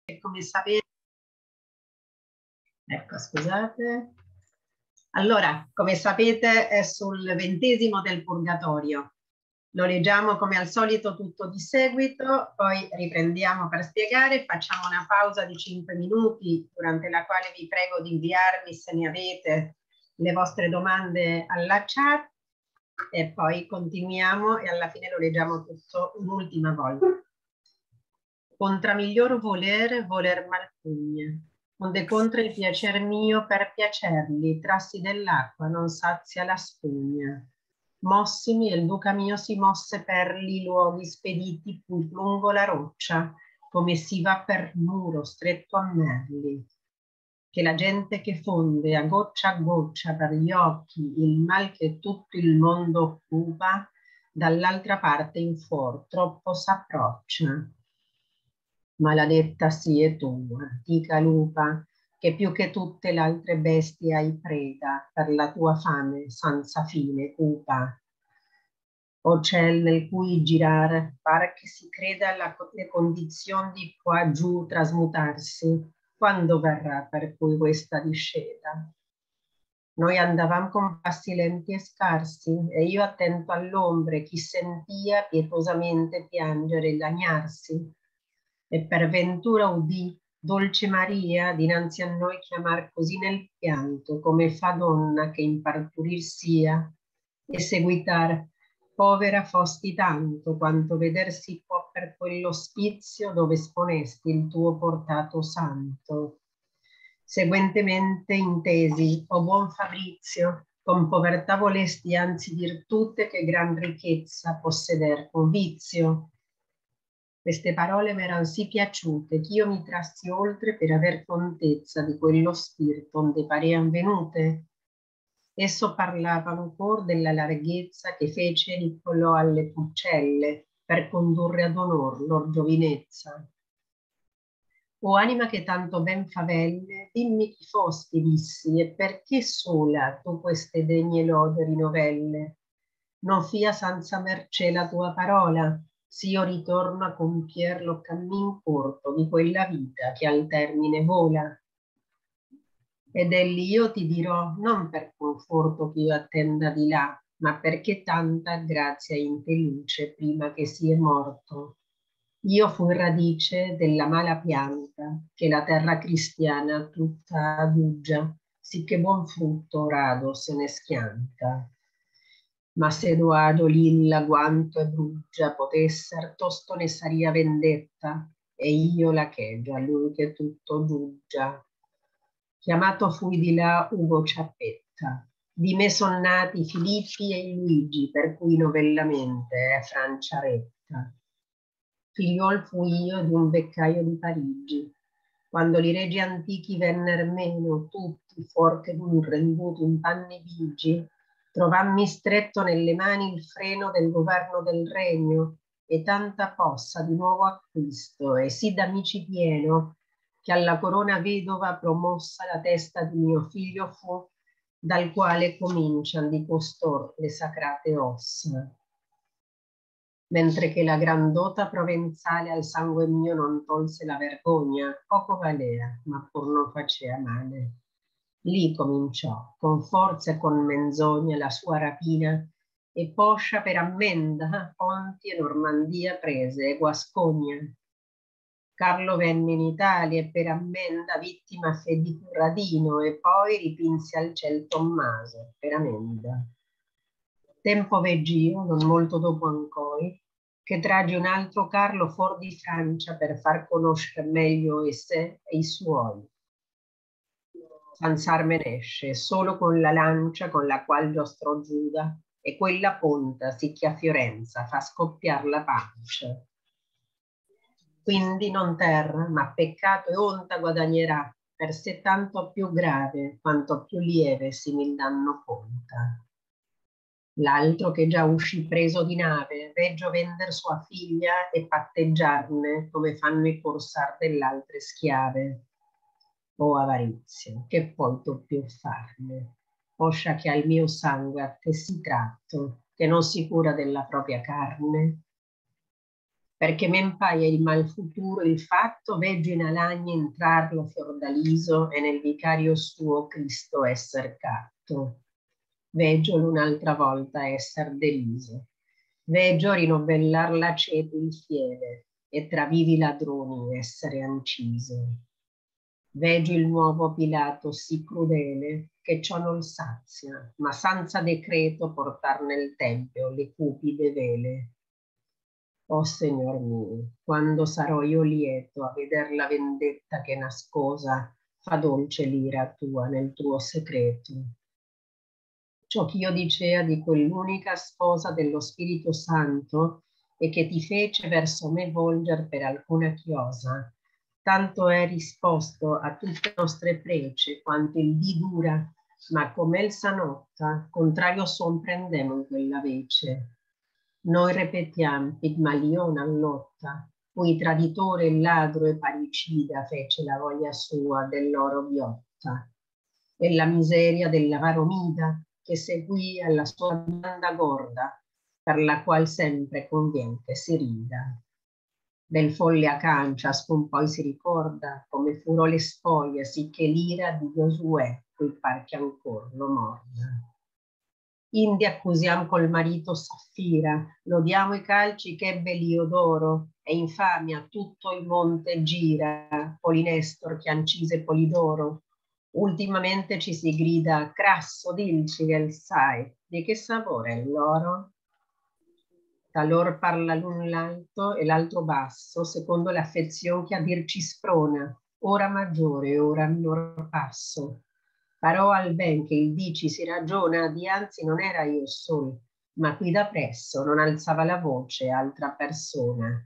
Come sapete, ecco, scusate. Allora, come sapete, è sul 20° del Purgatorio. Lo leggiamo come al solito tutto di seguito, poi riprendiamo per spiegare, facciamo una pausa di 5 minuti durante la quale vi prego di inviarmi, se ne avete, le vostre domande alla chat e poi continuiamo e alla fine lo leggiamo tutto un'ultima volta. Contra miglior voler, voler malpugne, onde contra il piacer mio per piacerli, trassi dell'acqua non sazia la spugna. Mossimi e il duca mio si mosse per li luoghi spediti più lungo la roccia, come si va per muro stretto a merli. Che la gente che fonde a goccia per gli occhi il mal che tutto il mondo occupa, dall'altra parte in fuor troppo s'approccia. Maledetta sii tu, antica lupa, che più che tutte le altre bestie hai preda per la tua fame senza fine cupa. O ciel nel cui girar pare che si creda le condizioni di qua giù trasmutarsi, quando verrà per cui questa discesa? Noi andavamo con passi lenti e scarsi, e io attento all'ombre, chi sentia pietosamente piangere e lagnarsi. E per ventura udì dolce Maria dinanzi a noi chiamar così nel pianto, come fa donna che in parturir sia, e seguitar, povera fosti tanto, quanto vedersi può per quell'ospizio dove esponesti il tuo portato santo. Seguentemente intesi, o buon Fabrizio, con povertà volesti anzi virtute che gran ricchezza posseder con vizio. Queste parole mi erano sì piaciute, che io mi trassi oltre per aver contezza di quello spirito onde parean venute. Esso parlava ancora della larghezza che fece Niccolò alle puccelle per condurre ad onor lor giovinezza. O anima che tanto ben favelle, dimmi chi fosti, dissi, e perché sola tu queste degne lode rinovelle? Non fia senza mercé la tua parola, s'io ritorno a compier lo cammin corto di quella vita che al termine vola. Ed egli io ti dirò, non per conforto che io attenda di là, ma perché tanta grazia in te luce prima che sia morto. Io fui radice della mala pianta, che la terra cristiana tutta aduggia, sicché buon frutto rado se ne schianta. Ma se Edoardo lilla guanto e bruggia potesser, tosto ne saria vendetta, e io la cheggio a lui che tutto giuggia. Chiamato fui di là Ugo Ciappetta, di me son nati Filippi e Luigi, per cui novellamente è Franciaretta. Figliuol fui io di un beccaio di Parigi. Quando i regi antichi venner meno, tutti, fuor che d'un renduto in panni vigi, trovammi stretto nelle mani il freno del governo del regno e tanta possa di nuovo acquisto, e sì d'amici pieno, che alla corona vedova promossa la testa di mio figlio fu, dal quale comincian di costor le sacrate ossa. Mentre che la grandota provenzale al sangue mio non tolse la vergogna, poco valea, ma pur non facea male. Lì cominciò, con forza e con menzogna, la sua rapina, e poscia per ammenda, Ponti e Normandia prese, e Guascogna. Carlo venne in Italia e per ammenda vittima fe di Curradino, e poi ripinse al ciel Tommaso, per ammenda. Tempo vegg'io, non molto dopo ancora, che tragi un altro Carlo fuor di Francia per far conoscere meglio e sé e i suoi. Sansar me ne esce, solo con la lancia con la qual giostrò Giuda, e quella ponta, sicché a Fiorenza, fa scoppiar la pancia. Quindi non terra, ma peccato e onta guadagnerà, per sé tanto più grave, quanto più lieve simil danno conta. L'altro che già uscì preso di nave, veggio vender sua figlia e patteggiarne come fanno i corsar dell'altre schiave. O avarizia, che puoi tu più farne? Poscia che al mio sangue a te si tratto, che non si cura della propria carne. perché men paia il mal futuro il fatto, veggio in alagna entrarlo fiordaliso e nel vicario suo Cristo esser catto. Veggiolo un'altra volta esser deriso. Veggio rinovellar l'aceto il fiele e tra vivi ladroni essere anciso. Veggio il nuovo Pilato sì crudele che ciò non sazia, ma senza decreto portar nel tempio le cupide vele. Oh Signor mio, quando sarò io lieto a veder la vendetta che nascosa fa dolce l'ira tua nel tuo segreto. Ciò che io dicea di quell'unica sposa dello Spirito Santo e che ti fece verso me volger per alcuna chiosa, tanto è risposto a tutte nostre prece quanto il dì dura, ma come il sanotta, contrario son prendemo in quella vece. Noi repetiam, Pigmalion allotta, cui traditore, ladro e parricida fece la voglia sua dell'oro ghiotta, e la miseria dell'avaro mida, che seguì alla sua banda gorda, per la qual sempre convien che si rida. Del folle Acan ciascun poi si ricorda come furò le spoglie, sicché l'ira di Giosuè, cui par che ancor lo morda. Indi accusiam col marito Saffira, lodiamo i calci che ebbe Liodoro, e infamia tutto il monte gira, Polinestor che ancise Polidoro. Ultimamente ci si grida, Crasso, dilci che sai, di che sapore è l'oro? Talor parla l'un l'alto e l'altro basso, secondo l'affezion che a dir ci sprona, ora maggiore, ora minor passo. Parò al ben che il dici si ragiona, dianzi non era io sol, ma qui da presso non alzava la voce altra persona.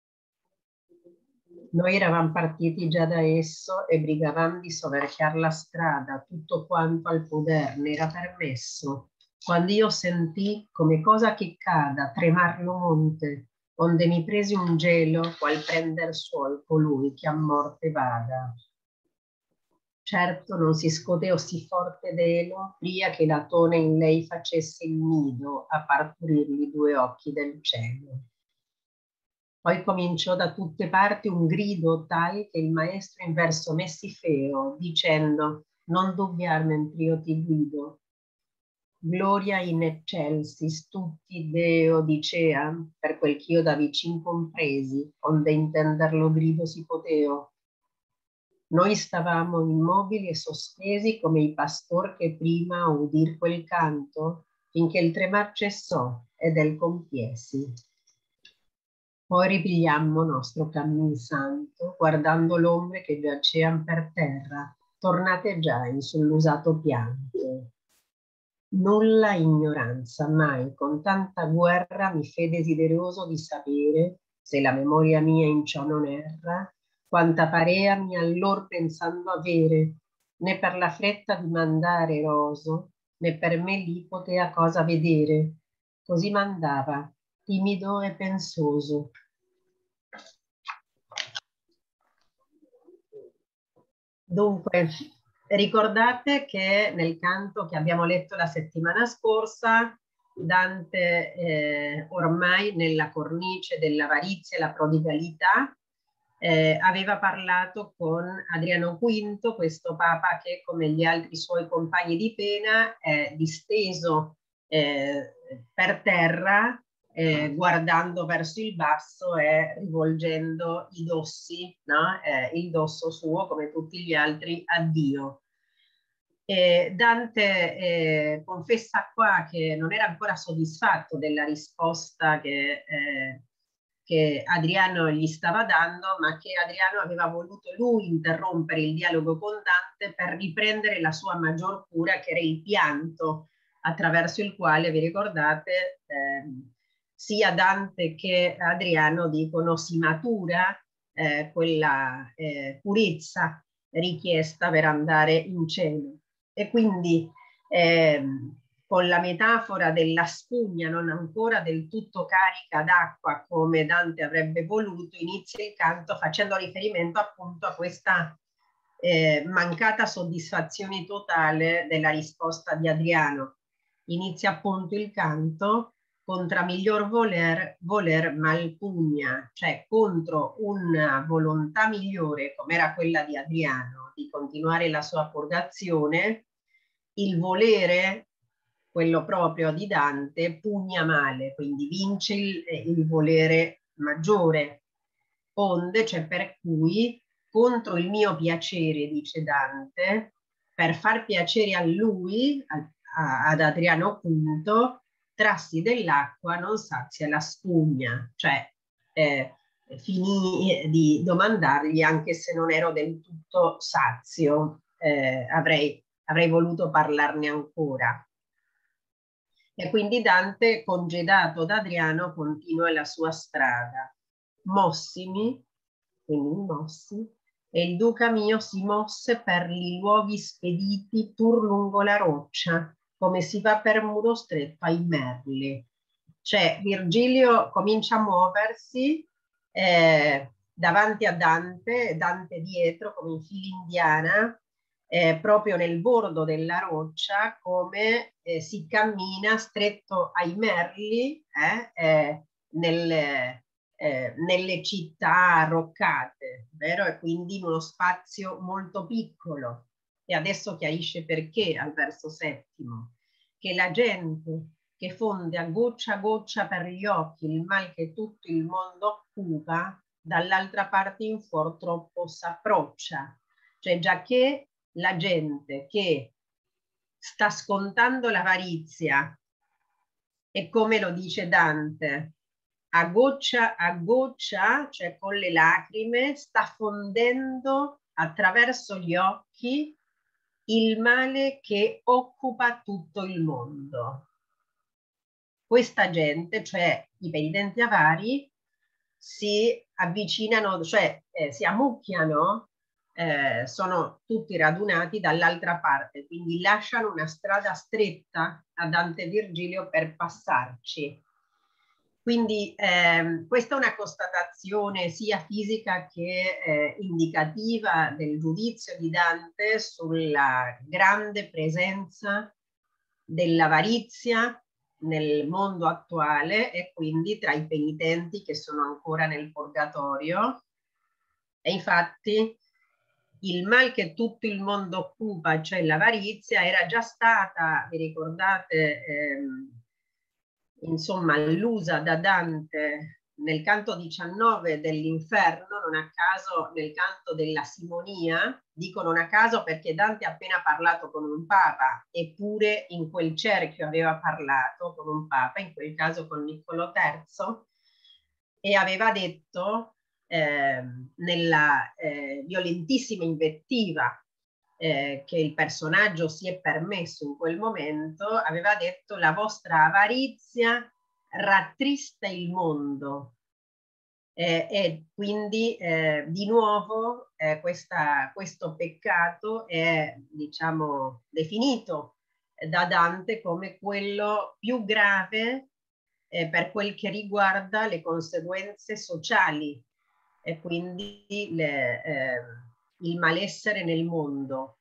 Noi eravamo partiti già da esso e brigavamo di soverchiar la strada, tutto quanto al poder ne era permesso, quando io sentì come cosa che cada tremar lo monte, onde mi presi un gelo, qual prender suol colui che a morte vada. Certo non si scoteo sì forte d'elo, pria che l'atone in lei facesse il nido a parturirgli due occhi del cielo. Poi cominciò da tutte parti un grido tal che il maestro in verso me si feo, dicendo, non dubbiar mentre io ti guido. Gloria in excelsis tutti Deo dicea, per quel ch'io da vicin compresi, onde intender lo grido si poteo. Noi stavamo immobili e sospesi come i pastor che prima udir quel canto, finché il tremar cessò ed el compiesi. Poi ripigliammo nostro cammin santo, guardando l'ombre che giacean per terra, tornate già in sull'usato pianto. Nulla ignoranza, mai con tanta guerra mi fe desideroso di sapere, se la memoria mia in ciò non erra, quanta parea mi allor pensando avere, né per la fretta di mandare roso, né per me lì potea cosa vedere. Così mandava, timido e pensoso. Dunque, ricordate che nel canto che abbiamo letto la settimana scorsa, Dante ormai nella cornice dell'avarizia e la prodigalità aveva parlato con Adriano V, questo papa che come gli altri suoi compagni di pena è disteso per terra guardando verso il basso e rivolgendo i dossi, no? Il dosso suo, come tutti gli altri, a Dio. Dante confessa qua che non era ancora soddisfatto della risposta che Adriano gli stava dando, ma che Adriano aveva voluto lui interrompere il dialogo con Dante per riprendere la sua maggior cura, che era il pianto, attraverso il quale, vi ricordate, sia Dante che Adriano dicono si matura quella purezza richiesta per andare in cielo. E quindi con la metafora della spugna non ancora del tutto carica d'acqua come Dante avrebbe voluto, inizia il canto facendo riferimento appunto a questa mancata soddisfazione totale della risposta di Adriano. Inizia appunto il canto contra miglior voler malpugna, cioè contro una volontà migliore, come era quella di Adriano, di continuare la sua purgazione, il volere, quello proprio di Dante, pugna male, quindi vince il volere maggiore. Onde, cioè per cui, contro il mio piacere, dice Dante, per far piacere a lui, ad Adriano V, trassi dell'acqua non sazia la spugna, cioè finì di domandargli, anche se non ero del tutto sazio, avrei voluto parlarne ancora. E quindi Dante, congedato da Adriano, continua la sua strada. Mossimi, quindi mi mossi, e il duca mio si mosse per i luoghi spediti pur lungo la roccia, come si va per muro stretto ai merli. Cioè Virgilio comincia a muoversi davanti a Dante, Dante dietro come in fila indiana, proprio nel bordo della roccia, come si cammina stretto ai merli nelle città arroccate, vero? E quindi in uno spazio molto piccolo. E adesso chiarisce perché al verso 7, che la gente che fonde a goccia per gli occhi il mal che tutto il mondo occupa, dall'altra parte in fuor troppo s'approccia. Cioè, già che la gente che sta scontando l'avarizia, e come lo dice Dante, a goccia, cioè con le lacrime, sta fondendo attraverso gli occhi il male che occupa tutto il mondo. Questa gente, cioè i penitenti avari, si avvicinano, cioè si ammucchiano, sono tutti radunati dall'altra parte, quindi lasciano una strada stretta a Dante e Virgilio per passarci. Quindi questa è una constatazione sia fisica che indicativa del giudizio di Dante sulla grande presenza dell'avarizia nel mondo attuale e quindi tra i penitenti che sono ancora nel purgatorio. E infatti il mal che tutto il mondo occupa, cioè l'avarizia, era già stata, vi ricordate, insomma, allusa da Dante nel canto 19 dell'Inferno, non a caso nel canto della Simonia, dico non a caso perché Dante ha appena parlato con un papa, eppure in quel cerchio aveva parlato con un papa, in quel caso con Niccolò III, e aveva detto nella violentissima invettiva che il personaggio si è permesso in quel momento, aveva detto: la vostra avarizia rattrista il mondo. E quindi di nuovo questo peccato è, diciamo, definito da Dante come quello più grave per quel che riguarda le conseguenze sociali e quindi il malessere nel mondo.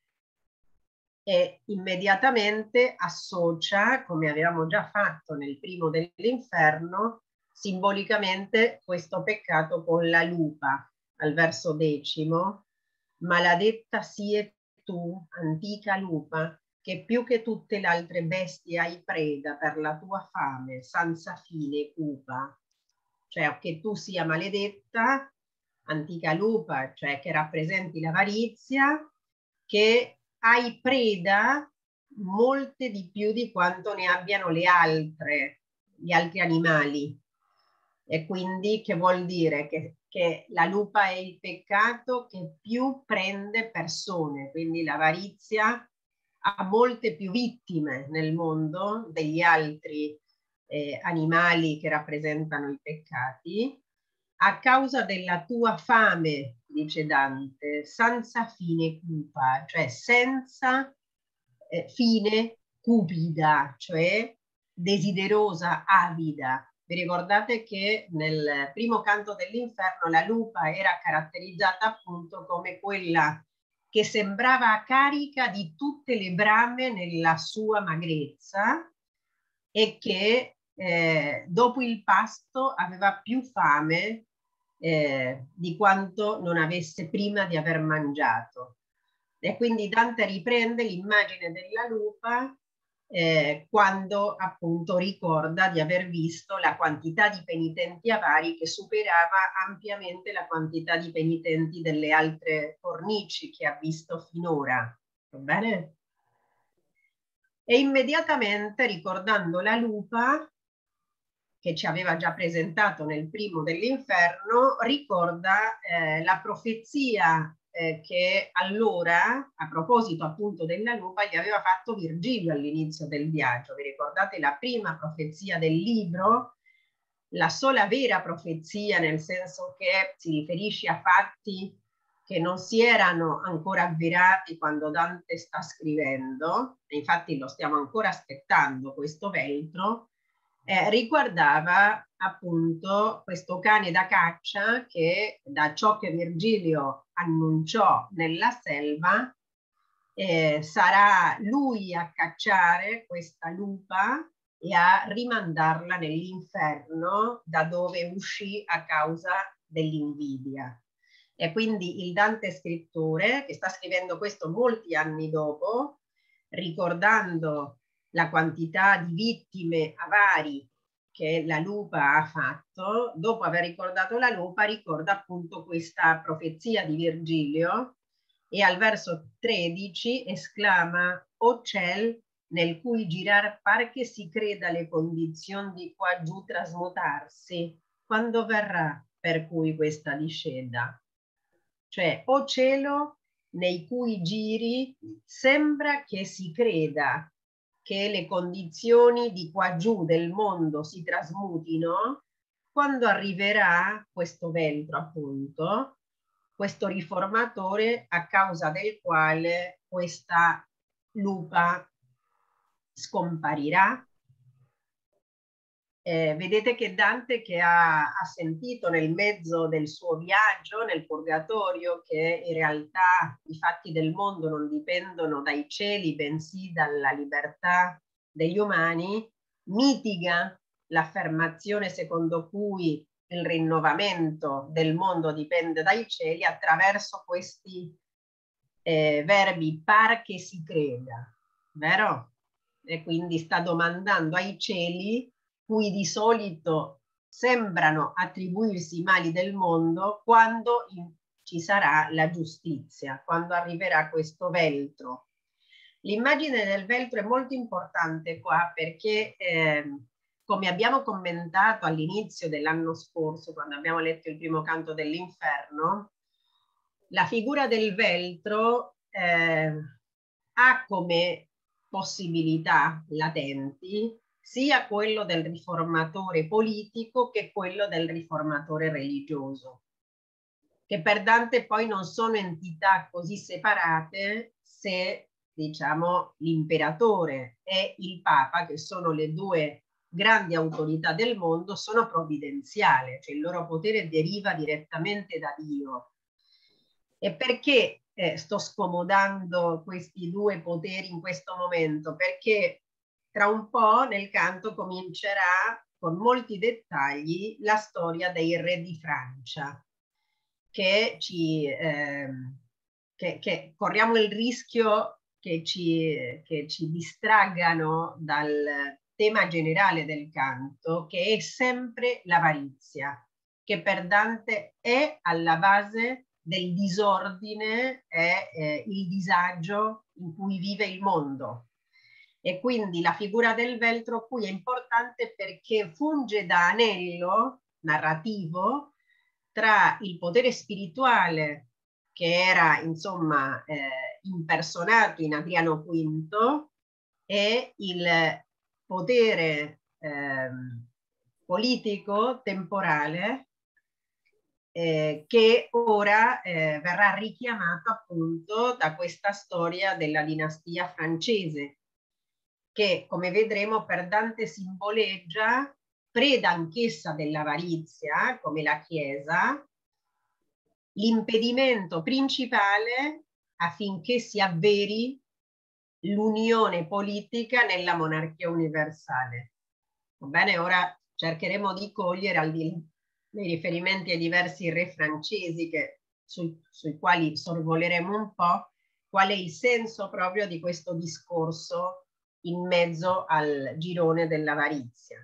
E immediatamente associa, come avevamo già fatto nel primo dell'Inferno, simbolicamente questo peccato con la lupa, al verso 10. Maledetta sie tu, antica lupa, che più che tutte le altre bestie hai preda per la tua fame, senza fine cupa. Cioè che tu sia maledetta, antica lupa, cioè che rappresenti l'avarizia, che hai preda molte di più di quanto ne abbiano gli altri animali. E quindi che vuol dire? Che la lupa è il peccato che più prende persone, quindi l'avarizia ha molte più vittime nel mondo degli altri animali che rappresentano i peccati, a causa della tua fame, dice Dante, senza fine cupa, cioè senza fine cupida, cioè desiderosa, avida. Vi ricordate che nel primo canto dell'Inferno la lupa era caratterizzata appunto come quella che sembrava carica di tutte le brame nella sua magrezza e che dopo il pasto aveva più fame di quanto non avesse prima di aver mangiato. E quindi Dante riprende l'immagine della lupa quando appunto ricorda di aver visto la quantità di penitenti avari che superava ampiamente la quantità di penitenti delle altre cornici che ha visto finora. Va bene? E immediatamente, ricordando la lupa che ci aveva già presentato nel primo dell'Inferno, ricorda la profezia che allora, a proposito appunto della lupa, gli aveva fatto Virgilio all'inizio del viaggio. Vi ricordate la prima profezia del libro? La sola vera profezia, nel senso che si riferisce a fatti che non si erano ancora avverati quando Dante sta scrivendo, e infatti lo stiamo ancora aspettando questo veltro, riguardava appunto questo cane da caccia che, da ciò che Virgilio annunciò nella selva, sarà lui a cacciare questa lupa e a rimandarla nell'inferno da dove uscì a causa dell'invidia. E quindi il Dante scrittore, che sta scrivendo questo molti anni dopo, ricordando la quantità di vittime avari che la lupa ha fatto, dopo aver ricordato la lupa, ricorda appunto questa profezia di Virgilio e al verso 13 esclama: «O ciel, nel cui girar par che si creda le condizioni di qua giù trasmutarsi, quando verrà per cui questa discesa?» Cioè, o cielo nei cui giri sembra che si creda che le condizioni di qua giù del mondo si trasmutino, quando arriverà questo veltro, appunto, questo riformatore a causa del quale questa lupa scomparirà. Vedete che Dante, che ha sentito nel mezzo del suo viaggio nel Purgatorio che in realtà i fatti del mondo non dipendono dai cieli, bensì dalla libertà degli umani, mitiga l'affermazione secondo cui il rinnovamento del mondo dipende dai cieli attraverso questi verbi par che si creda, vero? E quindi sta domandando ai cieli, cui di solito sembrano attribuirsi i mali del mondo, quando ci sarà la giustizia, quando arriverà questo veltro. L'immagine del veltro è molto importante qua perché come abbiamo commentato all'inizio dell'anno scorso, quando abbiamo letto il primo canto dell'Inferno, la figura del veltro ha come possibilità latenti sia quello del riformatore politico che quello del riformatore religioso, che per Dante poi non sono entità così separate se, diciamo, l'imperatore e il Papa, che sono le due grandi autorità del mondo, sono provvidenziali, cioè il loro potere deriva direttamente da Dio. E perché sto scomodando questi due poteri in questo momento? Perché tra un po' nel canto comincerà con molti dettagli la storia dei re di Francia, che corriamo il rischio che ci distraggano dal tema generale del canto, che è sempre l'avarizia, che per Dante è alla base del disordine e il disagio in cui vive il mondo. E quindi la figura del veltro qui è importante perché funge da anello narrativo tra il potere spirituale che era insomma impersonato in Adriano V e il potere politico temporale che ora verrà richiamato appunto da questa storia della dinastia francese, che come vedremo per Dante simboleggia, preda anch'essa dell'avarizia, come la Chiesa, l'impedimento principale affinché si avveri l'unione politica nella monarchia universale. Va bene, ora cercheremo di cogliere, al di là dei riferimenti ai diversi re francesi sui quali sorvoleremo un po', qual è il senso proprio di questo discorso in mezzo al girone dell'avarizia.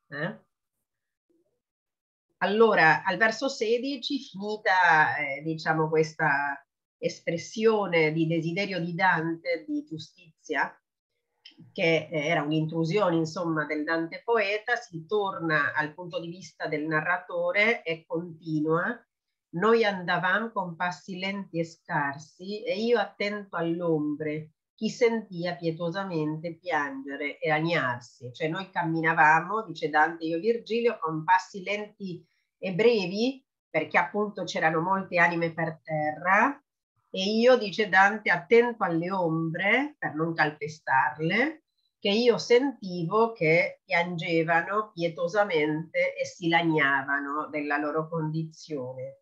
Allora, al verso 16, finita diciamo questa espressione di desiderio di Dante di giustizia, che era un'intrusione insomma del Dante poeta, si torna al punto di vista del narratore e continua: noi andavamo con passi lenti e scarsi e io attento all'ombre, chi sentia pietosamente piangere e agnarsi. Cioè noi camminavamo, dice Dante, io e Virgilio, con passi lenti e brevi, perché appunto c'erano molte anime per terra, e io, dice Dante, attento alle ombre per non calpestarle, che io sentivo che piangevano pietosamente e si lagnavano della loro condizione.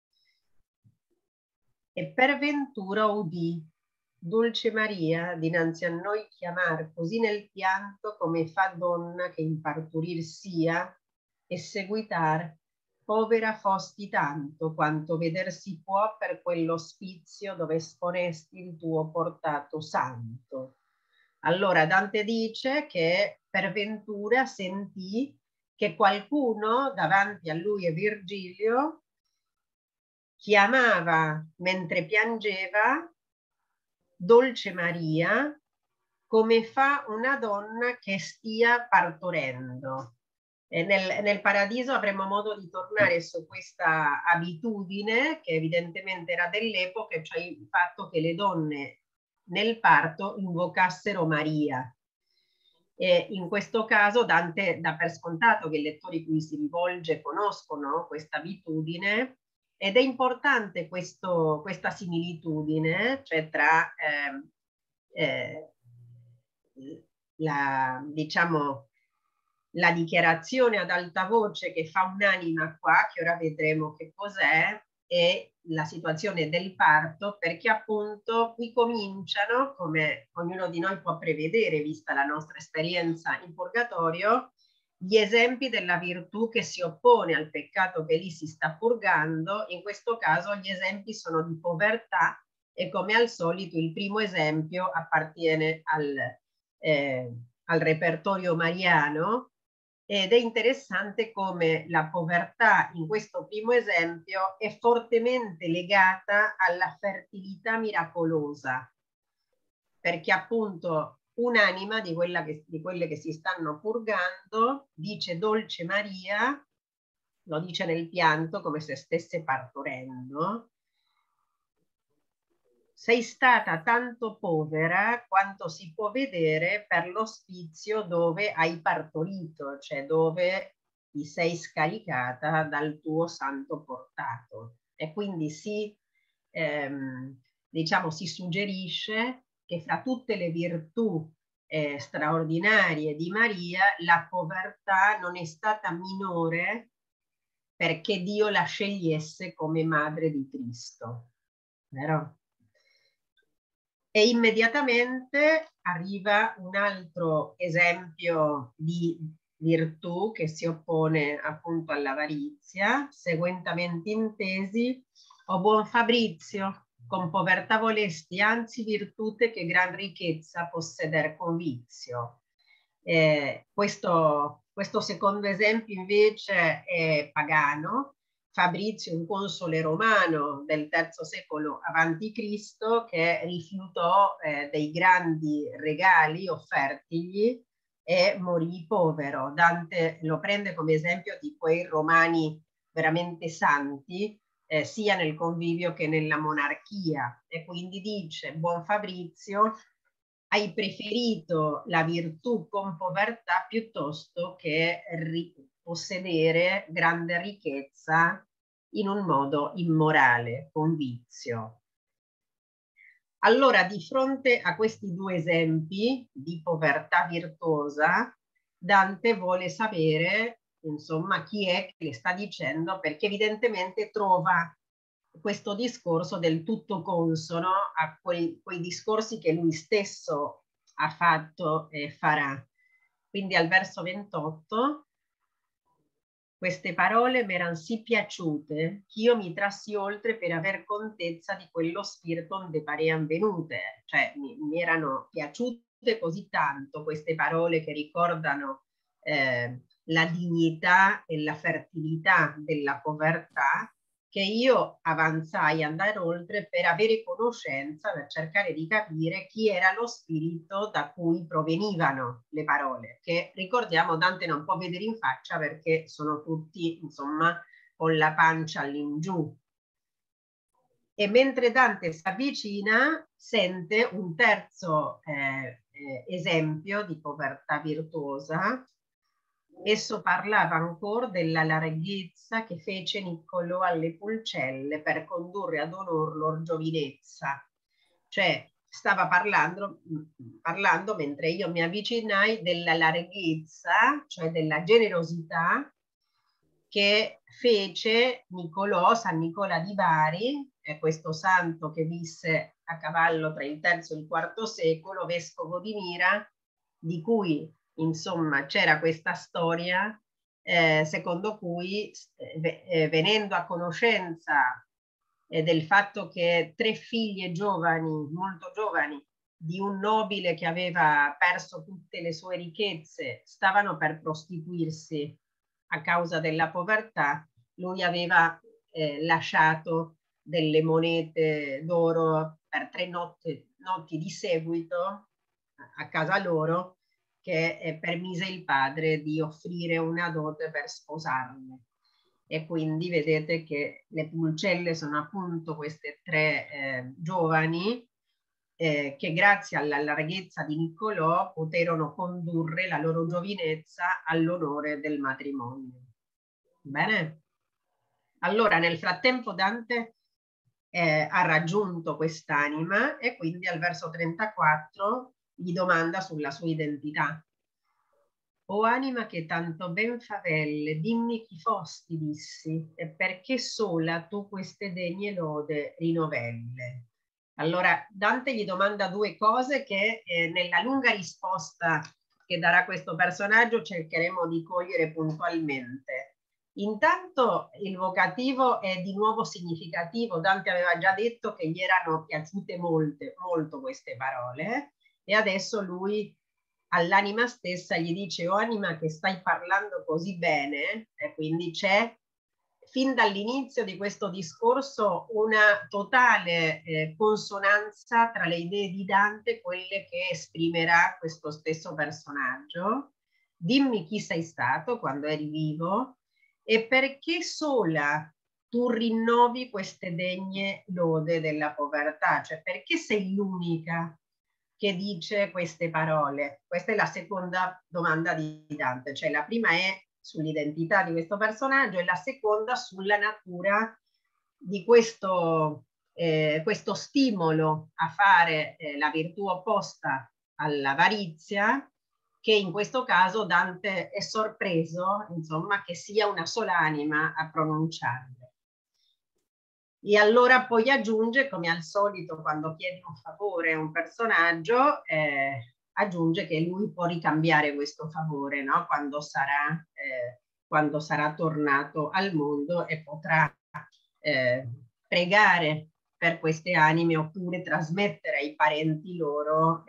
E per ventura udì dolce Maria dinanzi a noi chiamar così nel pianto come fa donna che in parturir sia, e seguitar povera fosti tanto quanto veder si può per quell'ospizio dove esponesti il tuo portato santo. Allora Dante dice che per ventura sentì che qualcuno davanti a lui e Virgilio chiamava mentre piangeva dolce Maria, come fa una donna che stia partorendo. Nel paradiso avremo modo di tornare su questa abitudine che evidentemente era dell'epoca, cioè il fatto che le donne nel parto invocassero Maria. E in questo caso Dante dà per scontato che i lettori cui si rivolge conoscono questa abitudine, ed è importante questa similitudine, cioè tra diciamo, la dichiarazione ad alta voce che fa un'anima qua, che ora vedremo che cos'è, e la situazione del parto, perché appunto qui cominciano, come ognuno di noi può prevedere, vista la nostra esperienza in purgatorio, gli esempi della virtù che si oppone al peccato che lì si sta purgando. In questo caso gli esempi sono di povertà, e come al solito il primo esempio appartiene al repertorio mariano, ed è interessante come la povertà in questo primo esempio è fortemente legata alla fertilità miracolosa, perché appunto un'anima di quelle che si stanno purgando dice dolce Maria, lo dice nel pianto come se stesse partorendo: sei stata tanto povera quanto si può vedere per l'ospizio dove hai partorito, cioè dove ti sei scaricata dal tuo santo portato. E quindi diciamo, si suggerisce che fra tutte le virtù straordinarie di Maria, la povertà non è stata minore perché Dio la scegliesse come madre di Cristo. Vero? E immediatamente arriva un altro esempio di virtù che si oppone appunto all'avarizia, seguentemente intesi: o buon Fabrizio, con povertà volesti anzi virtute che gran ricchezza posseder con vizio. Questo secondo esempio invece è pagano. Fabrizio, un console romano del III secolo a.C., che rifiutò dei grandi regali offertigli e morì povero. Dante lo prende come esempio di quei romani veramente santi, sia nel convivio che nella monarchia, e quindi dice: buon Fabrizio, hai preferito la virtù con povertà piuttosto che possedere grande ricchezza in un modo immorale, con vizio. Allora, di fronte a questi due esempi di povertà virtuosa, Dante vuole sapere, insomma, chi è che le sta dicendo, perché evidentemente trova questo discorso del tutto consono a quei discorsi che lui stesso ha fatto e farà. Quindi al verso 28, queste parole mi erano sì piaciute che io mi trassi oltre per aver contezza di quello spirito onde parean venute. Cioè mi erano piaciute così tanto queste parole che ricordano la dignità e la fertilità della povertà, che io avanzai, andare oltre per avere conoscenza, per cercare di capire chi era lo spirito da cui provenivano le parole, che ricordiamo Dante non può vedere in faccia perché sono tutti, insomma, con la pancia all'ingiù. E mentre Dante si avvicina, sente un terzo esempio di povertà virtuosa. Esso parlava ancora della larghezza che fece Niccolò alle pulcelle per condurre ad onor lor giovinezza. Cioè stava parlando mentre io mi avvicinai della larghezza, cioè della generosità che fece Niccolò, San Nicola di Bari, questo santo che visse a cavallo tra il III e il IV secolo, vescovo di Mira, di cui insomma c'era questa storia secondo cui venendo a conoscenza del fatto che 3 figlie giovani, molto giovani, di un nobile che aveva perso tutte le sue ricchezze, stavano per prostituirsi a causa della povertà, lui aveva lasciato delle monete d'oro per 3 notti di seguito a casa loro, che permise il padre di offrire una dote per sposarle. E quindi vedete che le pulcelle sono appunto queste 3 giovani che grazie alla larghezza di Niccolò poterono condurre la loro giovinezza all'onore del matrimonio. Bene? Allora nel frattempo Dante ha raggiunto quest'anima e quindi al verso 34 gli domanda sulla sua identità. O anima che tanto ben favelle, dimmi chi fosti, dissi, e perché sola tu queste degne lode rinovelle. Allora Dante gli domanda 2 cose che nella lunga risposta che darà questo personaggio cercheremo di cogliere puntualmente. Intanto il vocativo è di nuovo significativo. Dante aveva già detto che gli erano piaciute molto queste parole e adesso lui all'anima stessa gli dice: o anima che stai parlando così bene, e quindi c'è fin dall'inizio di questo discorso una totale consonanza tra le idee di Dante e quelle che esprimerà questo stesso personaggio. Dimmi chi sei stato quando eri vivo e perché sola tu rinnovi queste degne lode della povertà, cioè perché sei l'unica che dice queste parole. Questa è la seconda domanda di Dante, cioè la prima è sull'identità di questo personaggio e la seconda sulla natura di questo stimolo a fare la virtù opposta all'avarizia, che in questo caso Dante è sorpreso, insomma, che sia una sola anima a pronunciarle. E allora poi aggiunge, come al solito quando chiedi un favore a un personaggio, aggiunge che lui può ricambiare questo favore, no? Quando sarà tornato al mondo e potrà pregare per queste anime oppure trasmettere ai parenti loro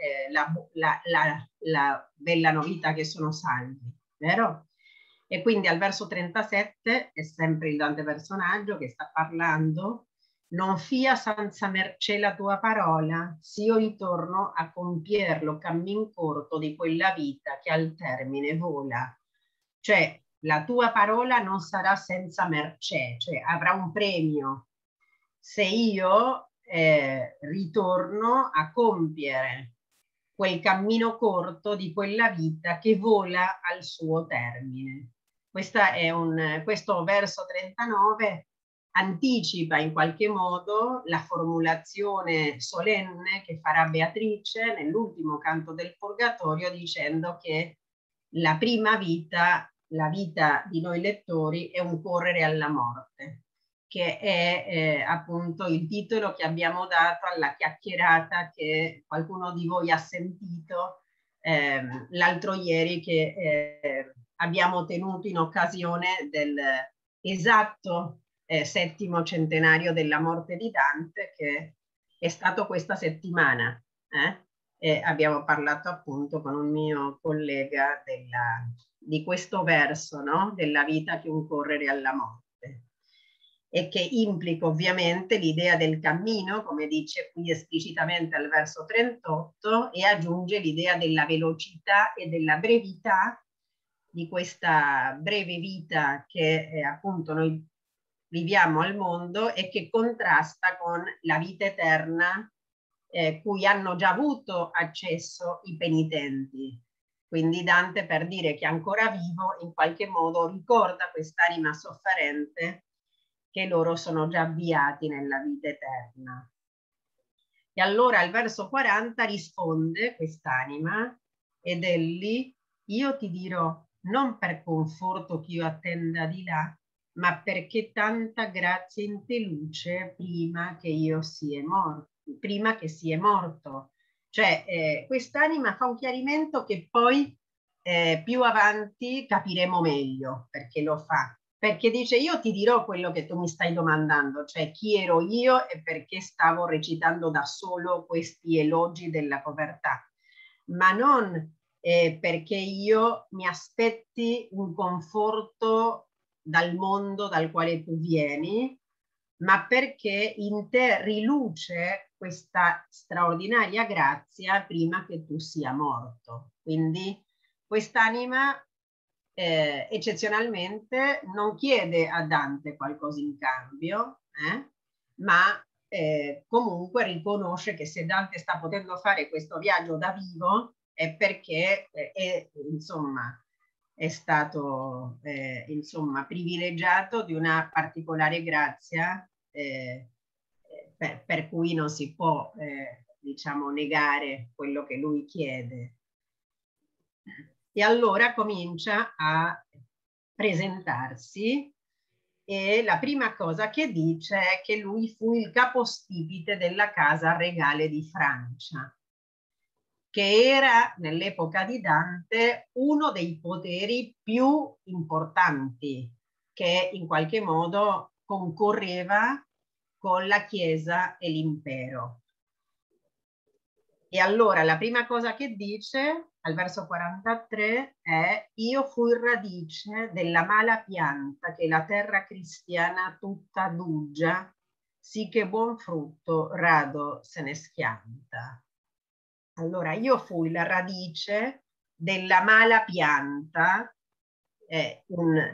la bella novità che sono salvi, vero? E quindi al verso 37 è sempre il Dante personaggio che sta parlando: non fia senza mercé la tua parola, s'io ritorno a compierlo cammin corto di quella vita che al termine vola. Cioè la tua parola non sarà senza mercé, cioè avrà un premio se io ritorno a compiere quel cammino corto di quella vita che vola al suo termine. Questo verso 39 anticipa in qualche modo la formulazione solenne che farà Beatrice nell'ultimo canto del Purgatorio, dicendo che la prima vita, la vita di noi lettori, è un correre alla morte, che è appunto il titolo che abbiamo dato alla chiacchierata che qualcuno di voi ha sentito l'altro ieri che abbiamo tenuto in occasione del esatto settimo centenario della morte di Dante, che è stato questa settimana. E abbiamo parlato appunto con un mio collega di questo verso, no? Della vita che un correre alla morte, e che implica ovviamente l'idea del cammino, come dice qui esplicitamente al verso 38, e aggiunge l'idea della velocità e della brevità di questa breve vita che appunto noi viviamo al mondo e che contrasta con la vita eterna cui hanno già avuto accesso i penitenti. Quindi Dante, per dire che è ancora vivo, in qualche modo ricorda quest'anima sofferente che loro sono già avviati nella vita eterna. E allora al verso 40 risponde quest'anima, ed è lì: io ti dirò, non per conforto che io attenda di là, ma perché tanta grazia in te luce prima che io sia morto, prima che sia morto. Cioè quest'anima fa un chiarimento che poi più avanti capiremo meglio perché lo fa. Perché dice: io ti dirò quello che tu mi stai domandando, cioè chi ero io e perché stavo recitando da solo questi elogi della povertà, ma non perché io mi aspetti un conforto dal mondo dal quale tu vieni, ma perché in te riluce questa straordinaria grazia prima che tu sia morto. Quindi quest'anima eccezionalmente non chiede a Dante qualcosa in cambio, ma comunque riconosce che se Dante sta potendo fare questo viaggio da vivo è perché insomma è stato insomma privilegiato di una particolare grazia per cui non si può diciamo negare quello che lui chiede. E allora comincia a presentarsi e la prima cosa che dice è che lui fu il capostipite della casa regale di Francia, che era nell'epoca di Dante uno dei poteri più importanti che in qualche modo concorreva con la Chiesa e l'impero. E allora la prima cosa che dice al verso 43 è: io fui radice della mala pianta che la terra cristiana tutta aduggia, sì che buon frutto rado se ne schianta. Allora io fui la radice della mala pianta, è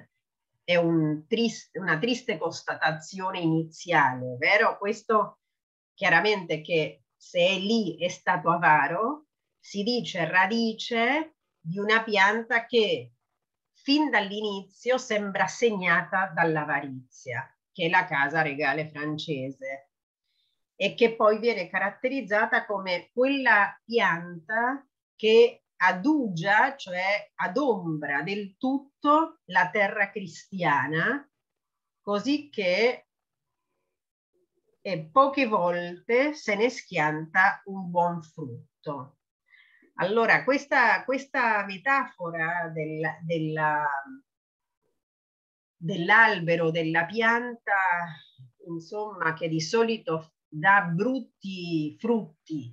una triste constatazione iniziale, vero? Questo chiaramente che se è lì è stato avaro, si dice radice di una pianta che fin dall'inizio sembra segnata dall'avarizia, che è la casa regale francese, e che poi viene caratterizzata come quella pianta che adugia, cioè adombra del tutto la terra cristiana, così che poche volte se ne schianta un buon frutto. Allora, questa metafora dell'albero, della pianta, insomma, che di solito dà brutti frutti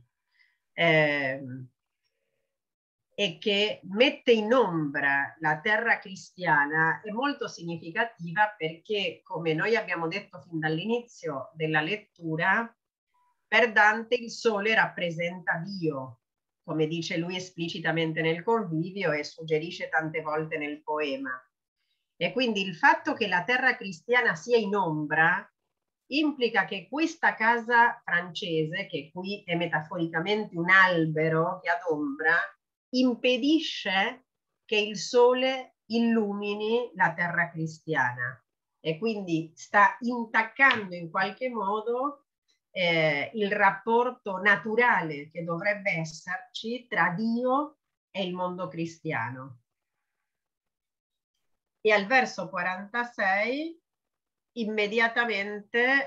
e che mette in ombra la terra cristiana è molto significativa perché, come noi abbiamo detto fin dall'inizio della lettura, per Dante il sole rappresenta Dio, come dice lui esplicitamente nel Convivio e suggerisce tante volte nel poema. E quindi il fatto che la terra cristiana sia in ombra implica che questa casa francese, che qui è metaforicamente un albero che adombra, impedisce che il sole illumini la terra cristiana e quindi sta intaccando in qualche modo il rapporto naturale che dovrebbe esserci tra Dio e il mondo cristiano. E al verso 46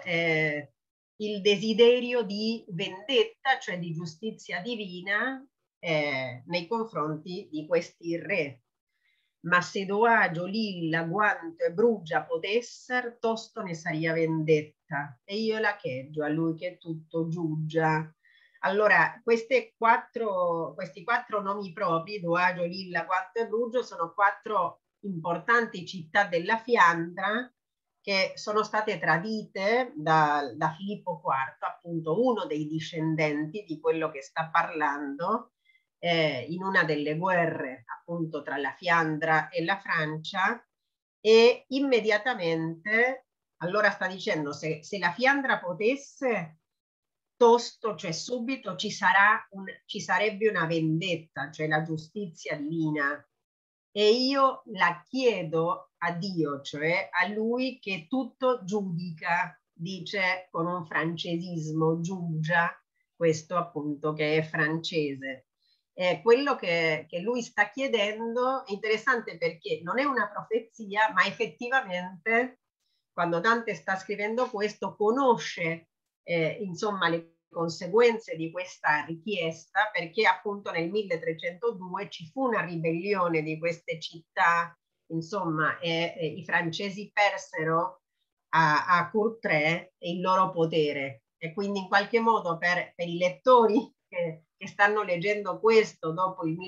immediatamente il desiderio di vendetta, cioè di giustizia divina, nei confronti di questi re. Ma se Doagio, Lilla, Guanto e Brugia potesser, tosto ne saria vendetta, e io la cheggio a lui che tutto giuggia. Allora, questi quattro nomi propri, Doagio, Lilla, Guanto e Brugia, sono quattro importanti città della Fiandra che sono state tradite da Filippo IV, appunto uno dei discendenti di quello che sta parlando, in una delle guerre appunto tra la Fiandra e la Francia, e immediatamente allora sta dicendo se la Fiandra potesse tosto, cioè subito ci sarebbe una vendetta, cioè la giustizia divina, e io la chiedo a Dio, cioè a lui che tutto giudica, dice con un francesismo, giugia, questo appunto che è francese. Quello che lui sta chiedendo è interessante perché non è una profezia, ma effettivamente quando Dante sta scrivendo questo conosce insomma le conseguenze di questa richiesta, perché appunto nel 1302 ci fu una ribellione di queste città, insomma, e i francesi persero a Courtrai il loro potere, e quindi in qualche modo per i lettori che stanno leggendo questo dopo il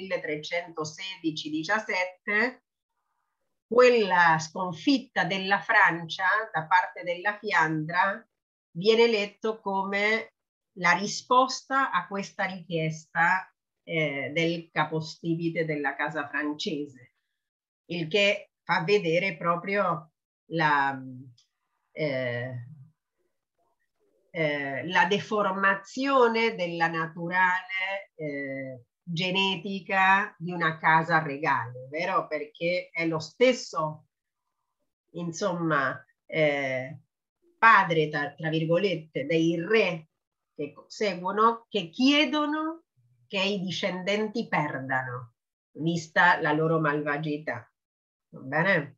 1316-17, quella sconfitta della Francia da parte della Fiandra viene letto come la risposta a questa richiesta del capostipite della casa francese, il che fa vedere proprio la deformazione della naturale genetica di una casa regale, vero? Perché è lo stesso, insomma, padre, tra virgolette, dei re che seguono, che chiedono che i discendenti perdano, vista la loro malvagità. Va bene?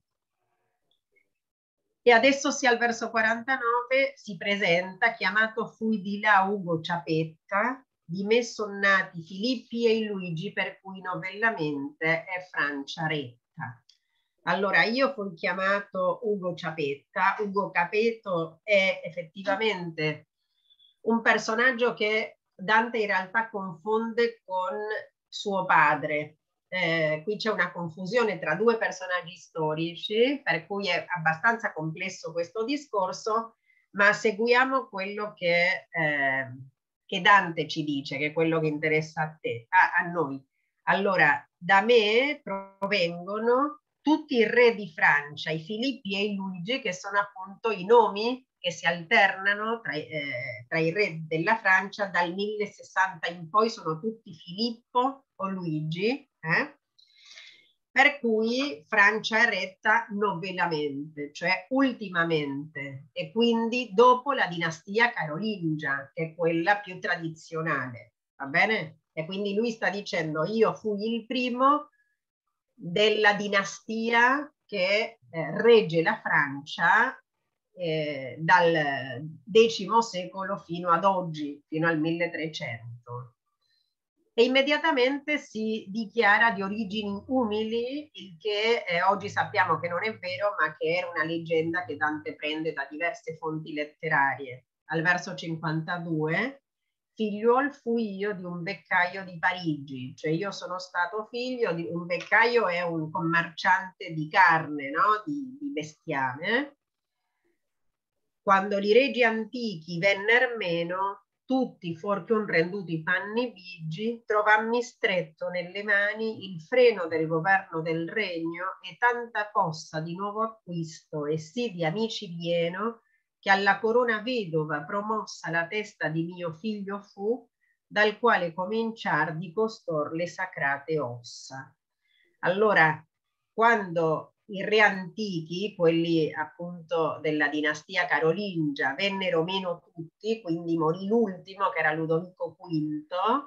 E adesso sia al verso 49 si presenta, chiamato fui di là Ugo Ciapetta, di me son nati Filippi e Luigi, per cui novellamente è Francia retta. Allora, io fui chiamato Ugo Ciapetta. Ugo Capeto è effettivamente un personaggio che Dante in realtà confonde con suo padre. Qui c'è una confusione tra due personaggi storici, per cui è abbastanza complesso questo discorso, ma seguiamo quello che Dante ci dice, che è quello che interessa a noi. Allora, da me provengono tutti i re di Francia, i Filippi e i Luigi, che sono appunto i nomi che si alternano tra i re della Francia dal 1060 in poi, sono tutti Filippo o Luigi, per cui Francia è retta novellamente, cioè ultimamente, e quindi dopo la dinastia carolingia, che è quella più tradizionale, va bene? E quindi lui sta dicendo io fui il primo della dinastia che regge la Francia dal X secolo fino ad oggi, fino al 1300. E immediatamente si dichiara di origini umili, il che oggi sappiamo che non è vero, ma che era una leggenda che Dante prende da diverse fonti letterarie. Al verso 52, figliuol fui io di un beccaio di Parigi, cioè io sono stato figlio di un beccaio, è un commerciante di carne, no? di bestiame. Quando i regi antichi venner meno, tutti fuorché un renduti panni vigi, trovammi stretto nelle mani il freno del governo del regno e tanta possa di nuovo acquisto e sì di amici pieno, che alla corona vedova promossa la testa di mio figlio fu, dal quale cominciar di costor le sacrate ossa. Allora, quando i re antichi, quelli appunto della dinastia carolingia, vennero meno tutti, quindi morì l'ultimo che era Ludovico V,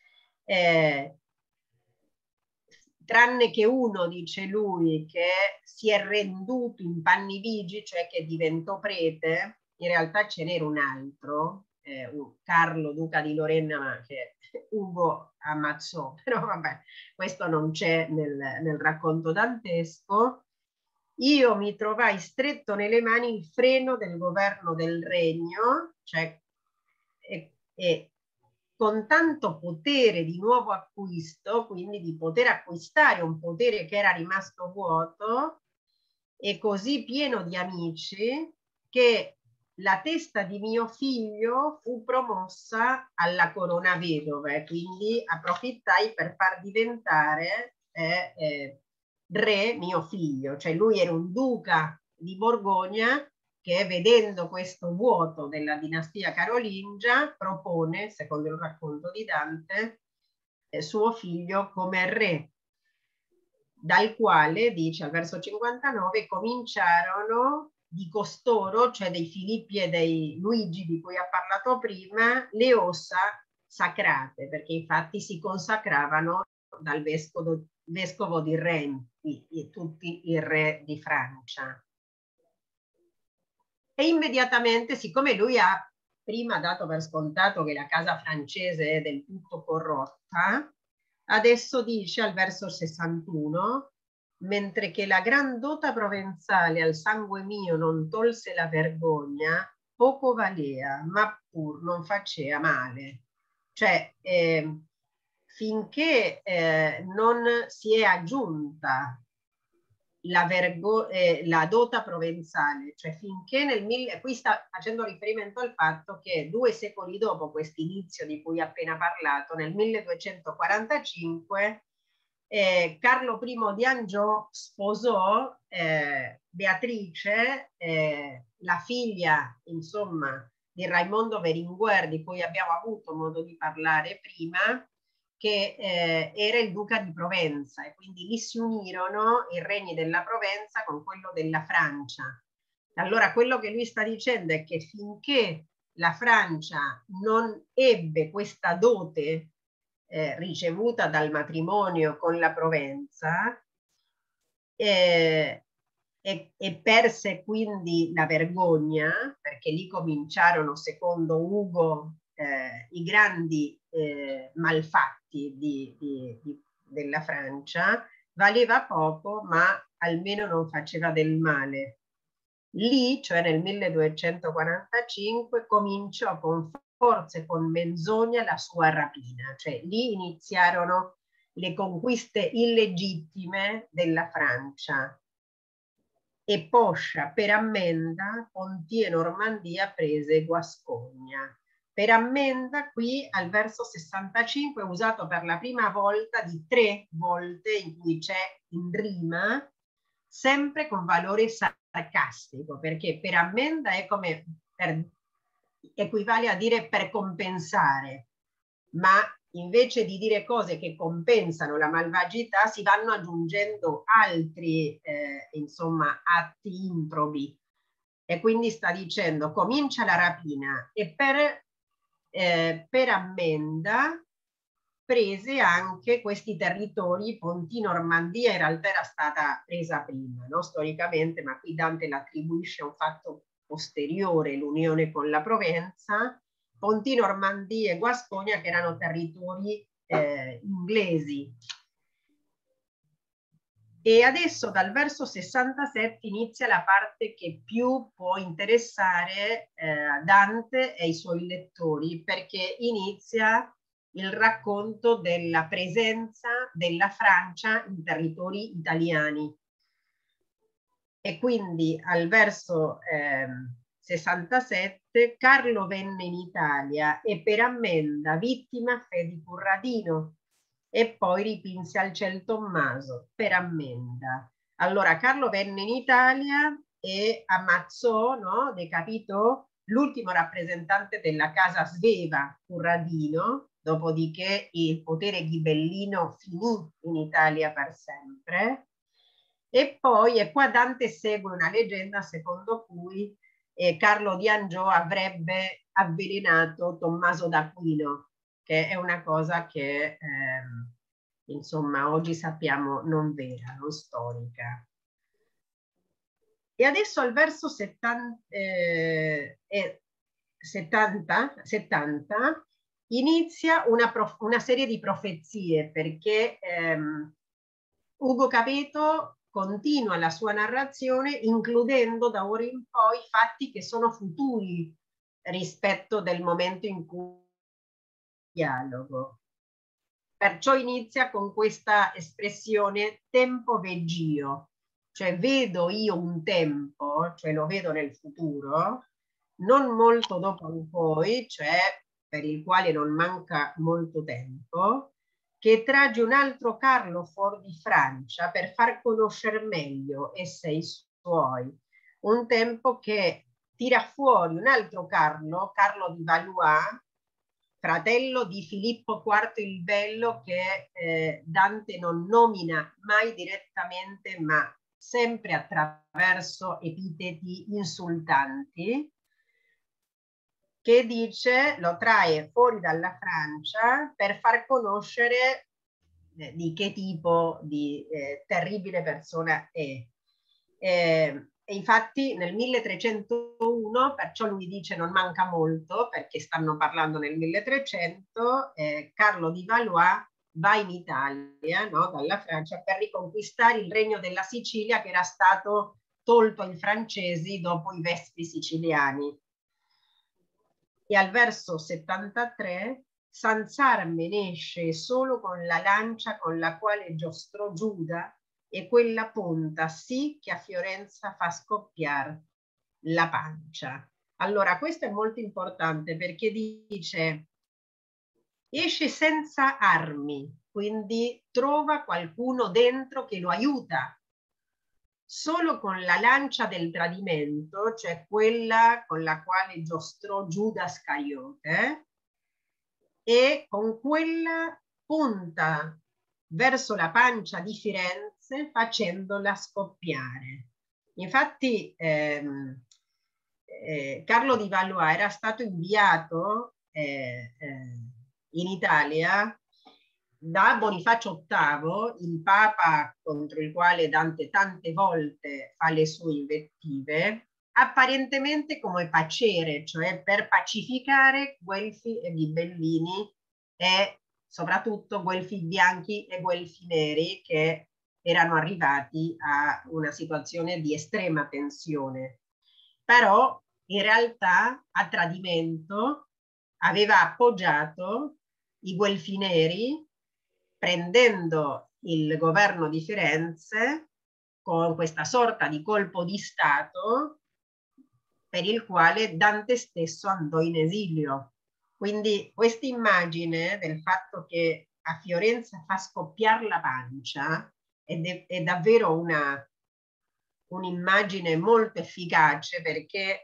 tranne che uno, dice lui, che si è renduto in panni vigi, cioè che diventò prete. In realtà ce n'era un altro Carlo, duca di Lorenna, che Ugo ammazzò, però vabbè, questo non c'è nel racconto dantesco. Io mi trovai stretto nelle mani il freno del governo del regno, cioè, e con tanto potere di nuovo acquisto, quindi di poter acquistare un potere che era rimasto vuoto, e così pieno di amici, che la testa di mio figlio fu promossa alla corona vedove, quindi approfittai per far diventare re mio figlio, cioè lui era un duca di Borgogna che, vedendo questo vuoto della dinastia carolingia, propone, secondo il racconto di Dante, suo figlio come re, dal quale, dice al verso 59, cominciarono di costoro, cioè dei Filippi e dei Luigi di cui ha parlato prima, le ossa sacrate, perché infatti si consacravano dal vescovo di Reims, tutti i re di Francia. E immediatamente, siccome lui ha prima dato per scontato che la casa francese è del tutto corrotta, adesso dice al verso 61, mentre che la grandota provenzale al sangue mio non tolse la vergogna, poco valea, ma pur non facea male. Cioè, finché non si è aggiunta la dota provenzale, cioè finché qui sta facendo riferimento al fatto che 2 secoli dopo questo inizio di cui ho appena parlato, nel 1245, Carlo I di Angiò sposò Beatrice, la figlia, insomma, di Raimondo Berenguer, di cui abbiamo avuto modo di parlare prima, che era il duca di Provenza, e quindi lì si unirono i regni della Provenza con quello della Francia. Allora quello che lui sta dicendo è che finché la Francia non ebbe questa dote ricevuta dal matrimonio con la Provenza, e perse quindi la vergogna, perché lì cominciarono, secondo Ugo, i grandi malfatti della Francia, valeva poco, ma almeno non faceva del male. Lì, cioè nel 1245, cominciò con forza e con menzogna la sua rapina, cioè lì iniziarono le conquiste illegittime della Francia. E poscia per ammenda Pontie Normandia prese Guascogna. Per ammenda qui al verso 65 è usato per la prima volta di 3 volte in cui c'è in rima, sempre con valore sarcastico, perché per ammenda è come equivale a dire per compensare, ma invece di dire cose che compensano la malvagità si vanno aggiungendo altri insomma atti improbi, e quindi sta dicendo comincia la rapina e per ammenda prese anche questi territori. Ponti Normandia in realtà era stata presa prima, no? Storicamente, ma qui Dante l'attribuisce a un fatto posteriore, l'unione con la Provenza. Ponti Normandia e Guascogna, che erano territori inglesi. E adesso dal verso 67 inizia la parte che più può interessare Dante e i suoi lettori, perché inizia il racconto della presenza della Francia in territori italiani. E quindi al verso 67 Carlo venne in Italia e per ammenda vittima fe di Curradino, e poi ripinse al Ciel Tommaso per ammenda. Allora Carlo venne in Italia e ammazzò, no, decapitò l'ultimo rappresentante della casa sveva, Curradino, dopodiché il potere ghibellino finì in Italia per sempre. E poi, e qua Dante segue una leggenda secondo cui Carlo di Angiò avrebbe avvelenato Tommaso d'Aquino, che è una cosa che insomma oggi sappiamo non vera, non storica. E adesso al verso 70, 70 inizia una serie di profezie, perché Ugo Capeto continua la sua narrazione includendo da ora in poi fatti che sono futuri rispetto del momento in cui dialogo. Perciò inizia con questa espressione tempo veggio, cioè vedo io un tempo, cioè lo vedo nel futuro, non molto dopo in poi, cioè per il quale non manca molto tempo, che tragge un altro Carlo fuori di Francia per far conoscere meglio esse i suoi. Un tempo che tira fuori un altro Carlo, Carlo di Valois, fratello di Filippo IV il Bello, che Dante non nomina mai direttamente, ma sempre attraverso epiteti insultanti, che dice, lo trae fuori dalla Francia per far conoscere di che tipo di terribile persona è. E infatti nel 1301, perciò lui dice non manca molto, perché stanno parlando nel 1300, Carlo di Valois va in Italia, no, dalla Francia, per riconquistare il regno della Sicilia che era stato tolto ai francesi dopo i Vespri siciliani. E al verso 73 Sansarme ne esce solo con la lancia con la quale giostrò Giuda e quella punta sì che a Fiorenza fa scoppiare la pancia. Allora, questo è molto importante perché dice esce senza armi, quindi trova qualcuno dentro che lo aiuta. Solo con la lancia del tradimento, cioè quella con la quale giostrò Giuda Iscariote, e con quella punta verso la pancia di Firenze facendola scoppiare. Infatti Carlo di Valois era stato inviato in Italia da Bonifacio VIII, il papa contro il quale Dante tante volte fa le sue invettive, apparentemente come pacere, cioè per pacificare Guelfi e Ghibellini e soprattutto Guelfi bianchi e Guelfi neri che erano arrivati a una situazione di estrema tensione. Però in realtà a tradimento aveva appoggiato i Guelfi neri prendendo il governo di Firenze con questa sorta di colpo di Stato per il quale Dante stesso andò in esilio. Quindi questa immagine del fatto che a Fiorenza fa scoppiare la pancia è davvero un'immagine molto efficace perché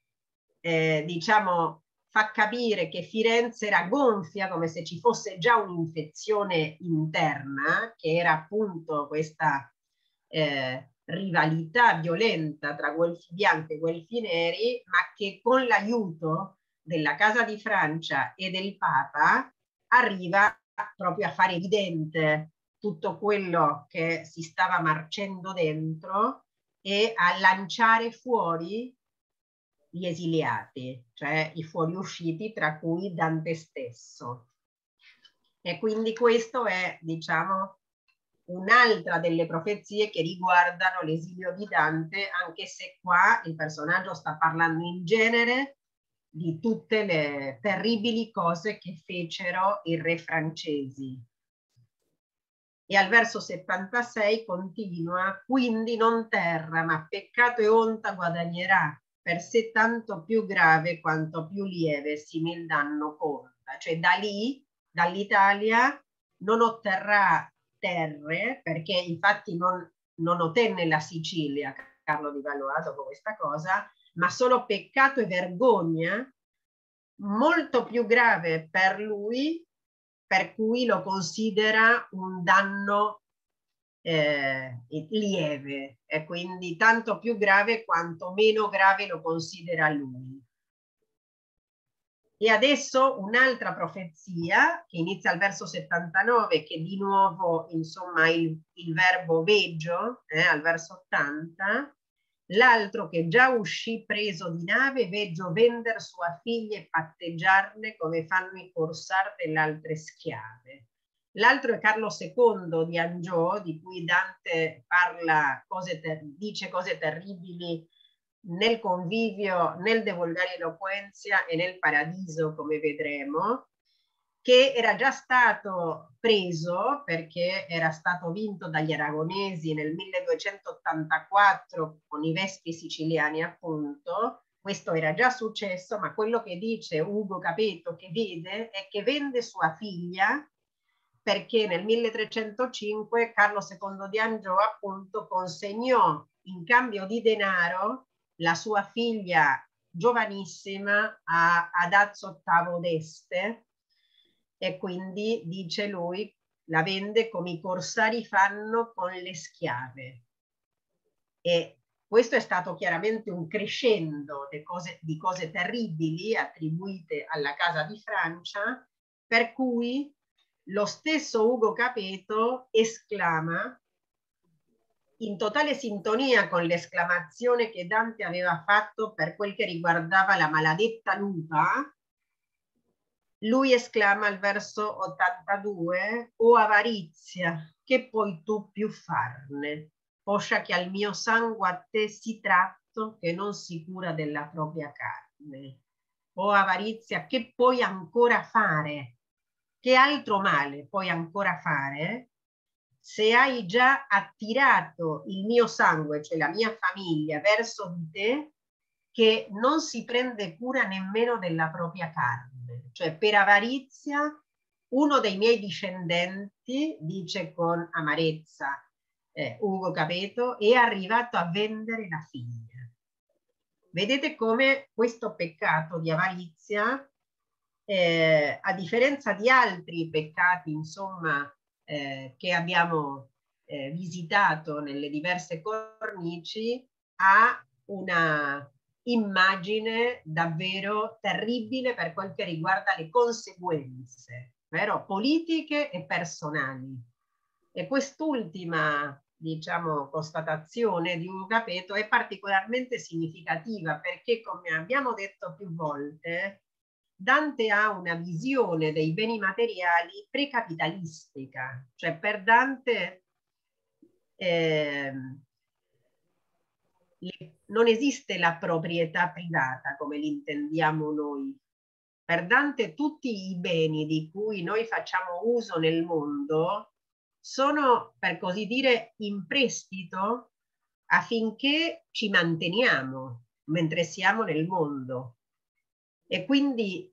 diciamo fa capire che Firenze era gonfia come se ci fosse già un'infezione interna, che era appunto questa rivalità violenta tra Guelfi bianchi e Guelfi neri, ma che con l'aiuto della Casa di Francia e del Papa arriva proprio a fare evidente tutto quello che si stava marcendo dentro e a lanciare fuori gli esiliati, cioè i fuoriusciti, tra cui Dante stesso. E quindi questo è, diciamo, un'altra delle profezie che riguardano l'esilio di Dante, anche se qua il personaggio sta parlando in genere di tutte le terribili cose che fecero i re francesi. E al verso 76 continua, quindi non terra, ma peccato e onta guadagnerà, per sé tanto più grave quanto più lieve simil danno conta. Cioè da lì, dall'Italia, non otterrà terre, perché infatti non ottenne la Sicilia, Carlo di Valois, dopo questa cosa, ma solo peccato e vergogna, molto più grave per lui, per cui lo considera un danno lieve e quindi tanto più grave quanto meno grave lo considera lui. E adesso un'altra profezia che inizia al verso 79, che di nuovo insomma il verbo veggio al verso 80, L'altro che già uscì preso di nave, veggio vender sua figlia e patteggiarne come fanno i corsar delle altre schiave. L'altro è Carlo II di Angiò, di cui Dante parla dice cose terribili nel Convivio, nel De Volgari Eloquenzia e nel Paradiso, come vedremo, che era già stato preso perché era stato vinto dagli aragonesi nel 1284 con i Vespi siciliani, appunto. Questo era già successo, ma quello che dice Ugo Capeto che vede è che vende sua figlia perché nel 1305 Carlo II di Angiò appunto consegnò in cambio di denaro la sua figlia giovanissima ad Azzo VIII d'Este, e quindi dice lui la vende come i corsari fanno con le schiave. E questo è stato chiaramente un crescendo di cose terribili attribuite alla Casa di Francia, per cui lo stesso Ugo Capeto esclama, in totale sintonia con l'esclamazione che Dante aveva fatto per quel che riguardava la maledetta lupa, lui esclama al verso 82: o avarizia, che puoi tu più farne, poscia che al mio sangue a te si tratto, che non si cura della propria carne. O avarizia, che puoi ancora fare? Che altro male puoi ancora fare se hai già attirato il mio sangue, cioè la mia famiglia, verso di te, che non si prende cura nemmeno della propria carne? Cioè, per avarizia, uno dei miei discendenti, dice con amarezza Ugo Capeto, è arrivato a vendere la figlia. Vedete come questo peccato di avarizia, a differenza di altri peccati, insomma, che abbiamo visitato nelle diverse cornici, ha una immagine davvero terribile per quel che riguarda le conseguenze, vero? Politiche e personali. E quest'ultima, diciamo, constatazione di Ugo Capeto è particolarmente significativa perché, come abbiamo detto più volte, Dante ha una visione dei beni materiali precapitalistica, cioè per Dante non esiste la proprietà privata come l'intendiamo noi. Per Dante tutti i beni di cui noi facciamo uso nel mondo sono, per così dire, in prestito affinché ci manteniamo mentre siamo nel mondo. E quindi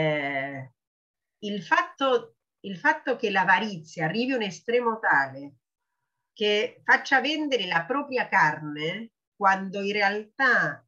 il fatto che l'avarizia arrivi a un estremo tale che faccia vendere la propria carne, quando in realtà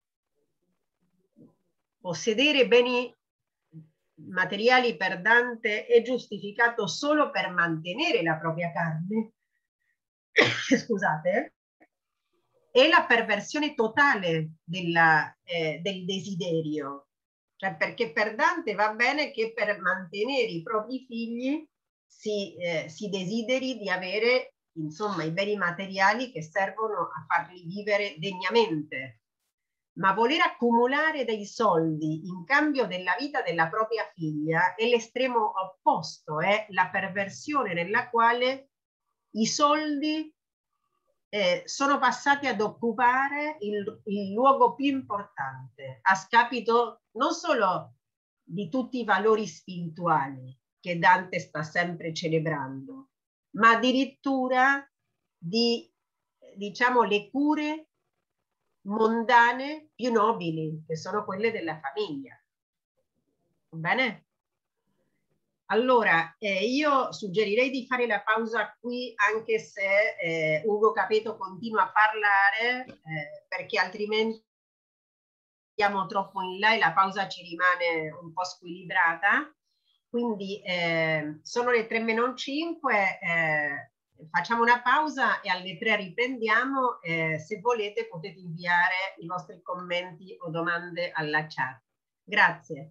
possedere beni materiali per Dante è giustificato solo per mantenere la propria carne, scusate, è la perversione totale del desiderio. Cioè, perché per Dante va bene che per mantenere i propri figli si desideri di avere, insomma, i beni materiali che servono a farli vivere degnamente. Ma voler accumulare dei soldi in cambio della vita della propria figlia è l'estremo opposto, è la perversione nella quale i soldi sono passati ad occupare il luogo più importante, a scapito non solo di tutti i valori spirituali che Dante sta sempre celebrando, ma addirittura di, diciamo, le cure mondane più nobili, che sono quelle della famiglia. Va bene? Allora, io suggerirei di fare la pausa qui, anche se Ugo Capeto continua a parlare, perché altrimenti andiamo troppo in là e la pausa ci rimane un po' squilibrata. Quindi sono le 3:05, facciamo una pausa e alle 3 riprendiamo. Se volete potete inviare i vostri commenti o domande alla chat. Grazie.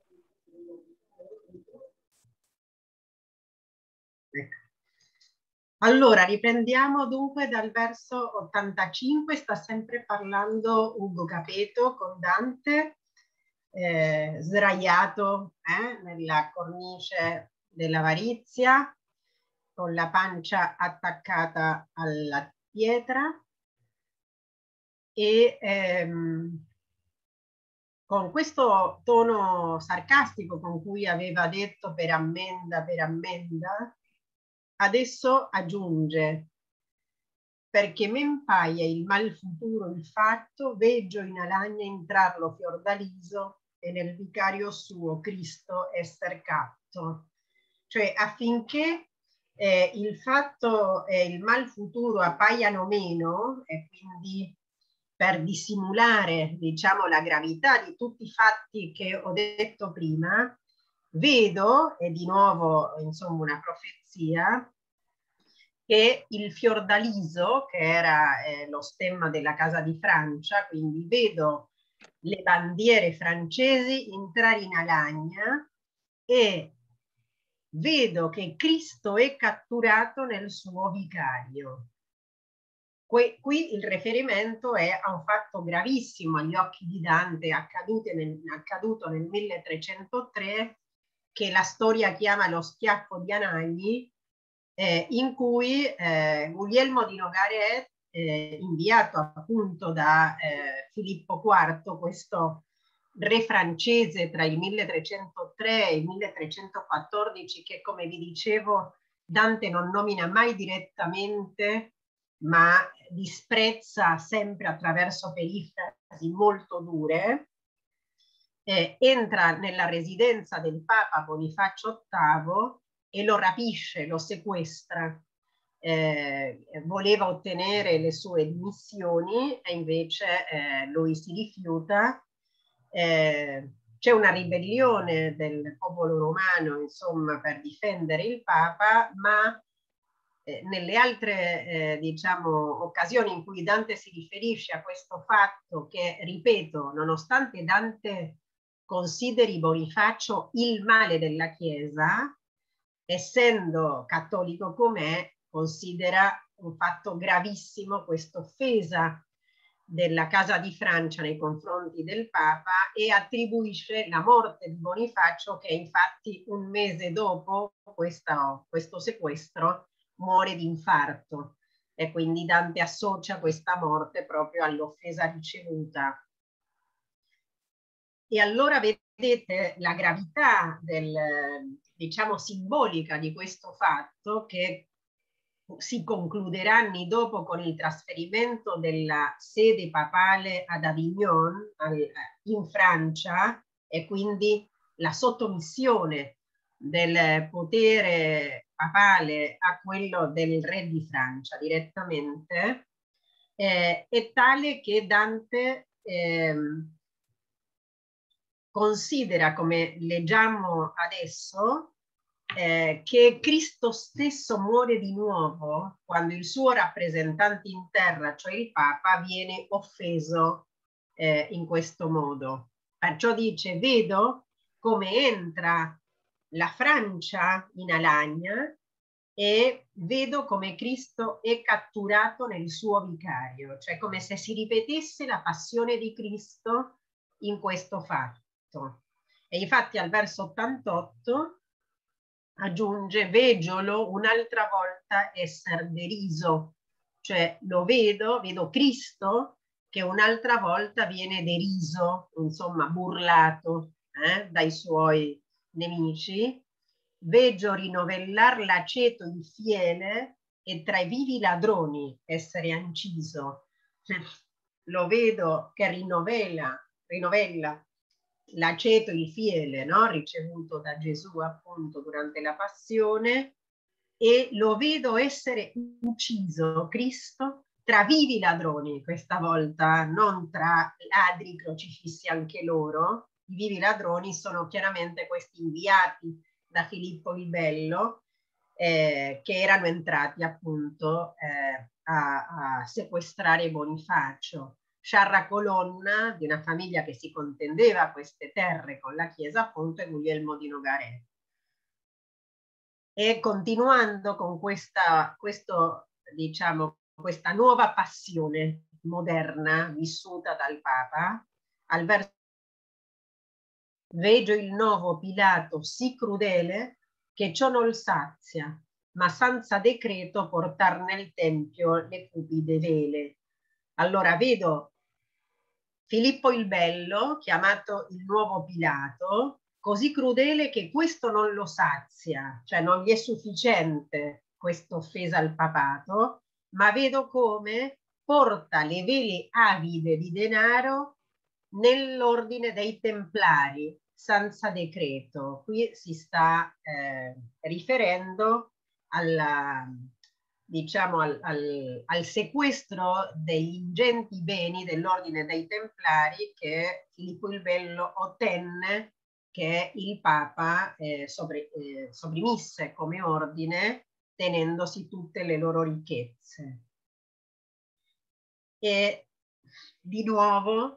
Ecco. Allora, riprendiamo dunque dal verso 85, sta sempre parlando Ugo Capeto con Dante, sdraiato nella cornice dell'avarizia, con la pancia attaccata alla pietra e con questo tono sarcastico con cui aveva detto per ammenda, adesso aggiunge: perché men paia il mal futuro il fatto, veggio in Alagna intrarlo Fiordaliso e nel vicario suo Cristo esser catto. Cioè affinché il fatto e il mal futuro appaiano meno e quindi per dissimulare, diciamo, la gravità di tutti i fatti che ho detto prima, vedo, e di nuovo insomma una profezia, che il fiordaliso, che era lo stemma della Casa di Francia, quindi vedo le bandiere francesi entrare in Alagna e vedo che Cristo è catturato nel suo vicario. Qui il riferimento è a un fatto gravissimo agli occhi di Dante, accaduto nel 1303, che la storia chiama lo schiaffo di Anagni, in cui Guglielmo di Nogaret, inviato appunto da Filippo IV, questo re francese tra il 1303 e il 1314, che come vi dicevo Dante non nomina mai direttamente, ma disprezza sempre attraverso perifrasi molto dure, entra nella residenza del Papa Bonifacio VIII e lo rapisce, lo sequestra. Voleva ottenere le sue dimissioni e invece lui si rifiuta. C'è una ribellione del popolo romano, insomma, per difendere il Papa, ma nelle altre diciamo, occasioni in cui Dante si riferisce a questo fatto che, ripeto, nonostante Dante consideri Bonifacio il male della Chiesa, essendo cattolico com'è, considera un fatto gravissimo questa offesa della Casa di Francia nei confronti del Papa e attribuisce la morte di Bonifacio, che infatti un mese dopo questo sequestro muore di infarto, e quindi Dante associa questa morte proprio all'offesa ricevuta. E allora vedete la gravità diciamo, simbolica di questo fatto, che si concluderà anni dopo con il trasferimento della sede papale ad Avignon, in Francia, e quindi la sottomissione del potere papale a quello del re di Francia direttamente, è tale che Dante considera, come leggiamo adesso, che Cristo stesso muore di nuovo quando il suo rappresentante in terra, cioè il Papa, viene offeso in questo modo. Perciò dice: vedo come entra la Francia in Alagna e vedo come Cristo è catturato nel suo vicario, cioè come se si ripetesse la passione di Cristo in questo fatto. E infatti al verso 88 aggiunge: veggiolo un'altra volta esser deriso, cioè lo vedo Cristo che un'altra volta viene deriso, insomma burlato dai suoi nemici. Veggio rinovellar l'aceto il fiele e tra i vivi ladroni essere anciso. Lo vedo che rinovella l'aceto, il fiele, no? Ricevuto da Gesù appunto durante la passione, e lo vedo essere ucciso, Cristo, tra vivi ladroni, questa volta non tra ladri crocifissi anche loro. I vivi ladroni sono chiaramente questi inviati da Filippo il Bello, che erano entrati appunto a sequestrare Bonifacio. Sciarra colonna di una famiglia che si contendeva queste terre con la Chiesa appunto è Guglielmo di Nogaret. E continuando con questa nuova passione moderna vissuta dal Papa, al verso veggio il nuovo Pilato sì crudele che ciò non sazia, ma senza decreto portar nel tempio le cupide vele. Allora vedo Filippo il Bello, chiamato il nuovo Pilato, così crudele che questo non lo sazia, cioè non gli è sufficiente questa offesa al papato, ma vedo come porta le vele avide di denaro nell'ordine dei Templari, senza decreto. Qui si sta riferendo alla, diciamo, al sequestro degli ingenti beni dell'ordine dei Templari che Filippo il Bello ottenne che il Papa sopprimisse come ordine tenendosi tutte le loro ricchezze. E di nuovo,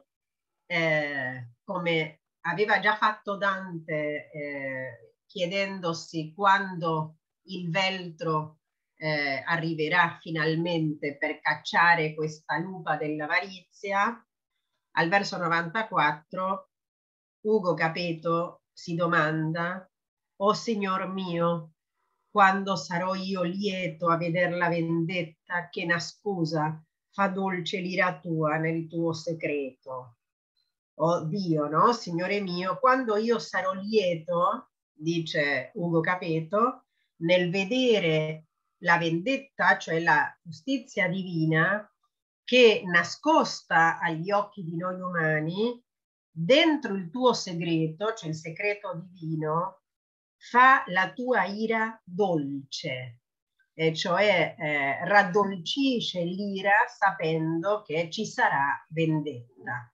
come aveva già fatto Dante chiedendosi quando il veltro arriverà finalmente per cacciare questa lupa dell'avarizia, al verso 94 Ugo Capeto si domanda: «O Signor mio, quando sarò io lieto a veder la vendetta che nascosa fa dolce l'ira tua nel tuo segreto». Oh Dio, no? Signore mio, quando io sarò lieto, dice Ugo Capeto, nel vedere la vendetta, cioè la giustizia divina, che nascosta agli occhi di noi umani, dentro il tuo segreto, cioè il segreto divino, fa la tua ira dolce, e cioè raddolcisce l'ira sapendo che ci sarà vendetta.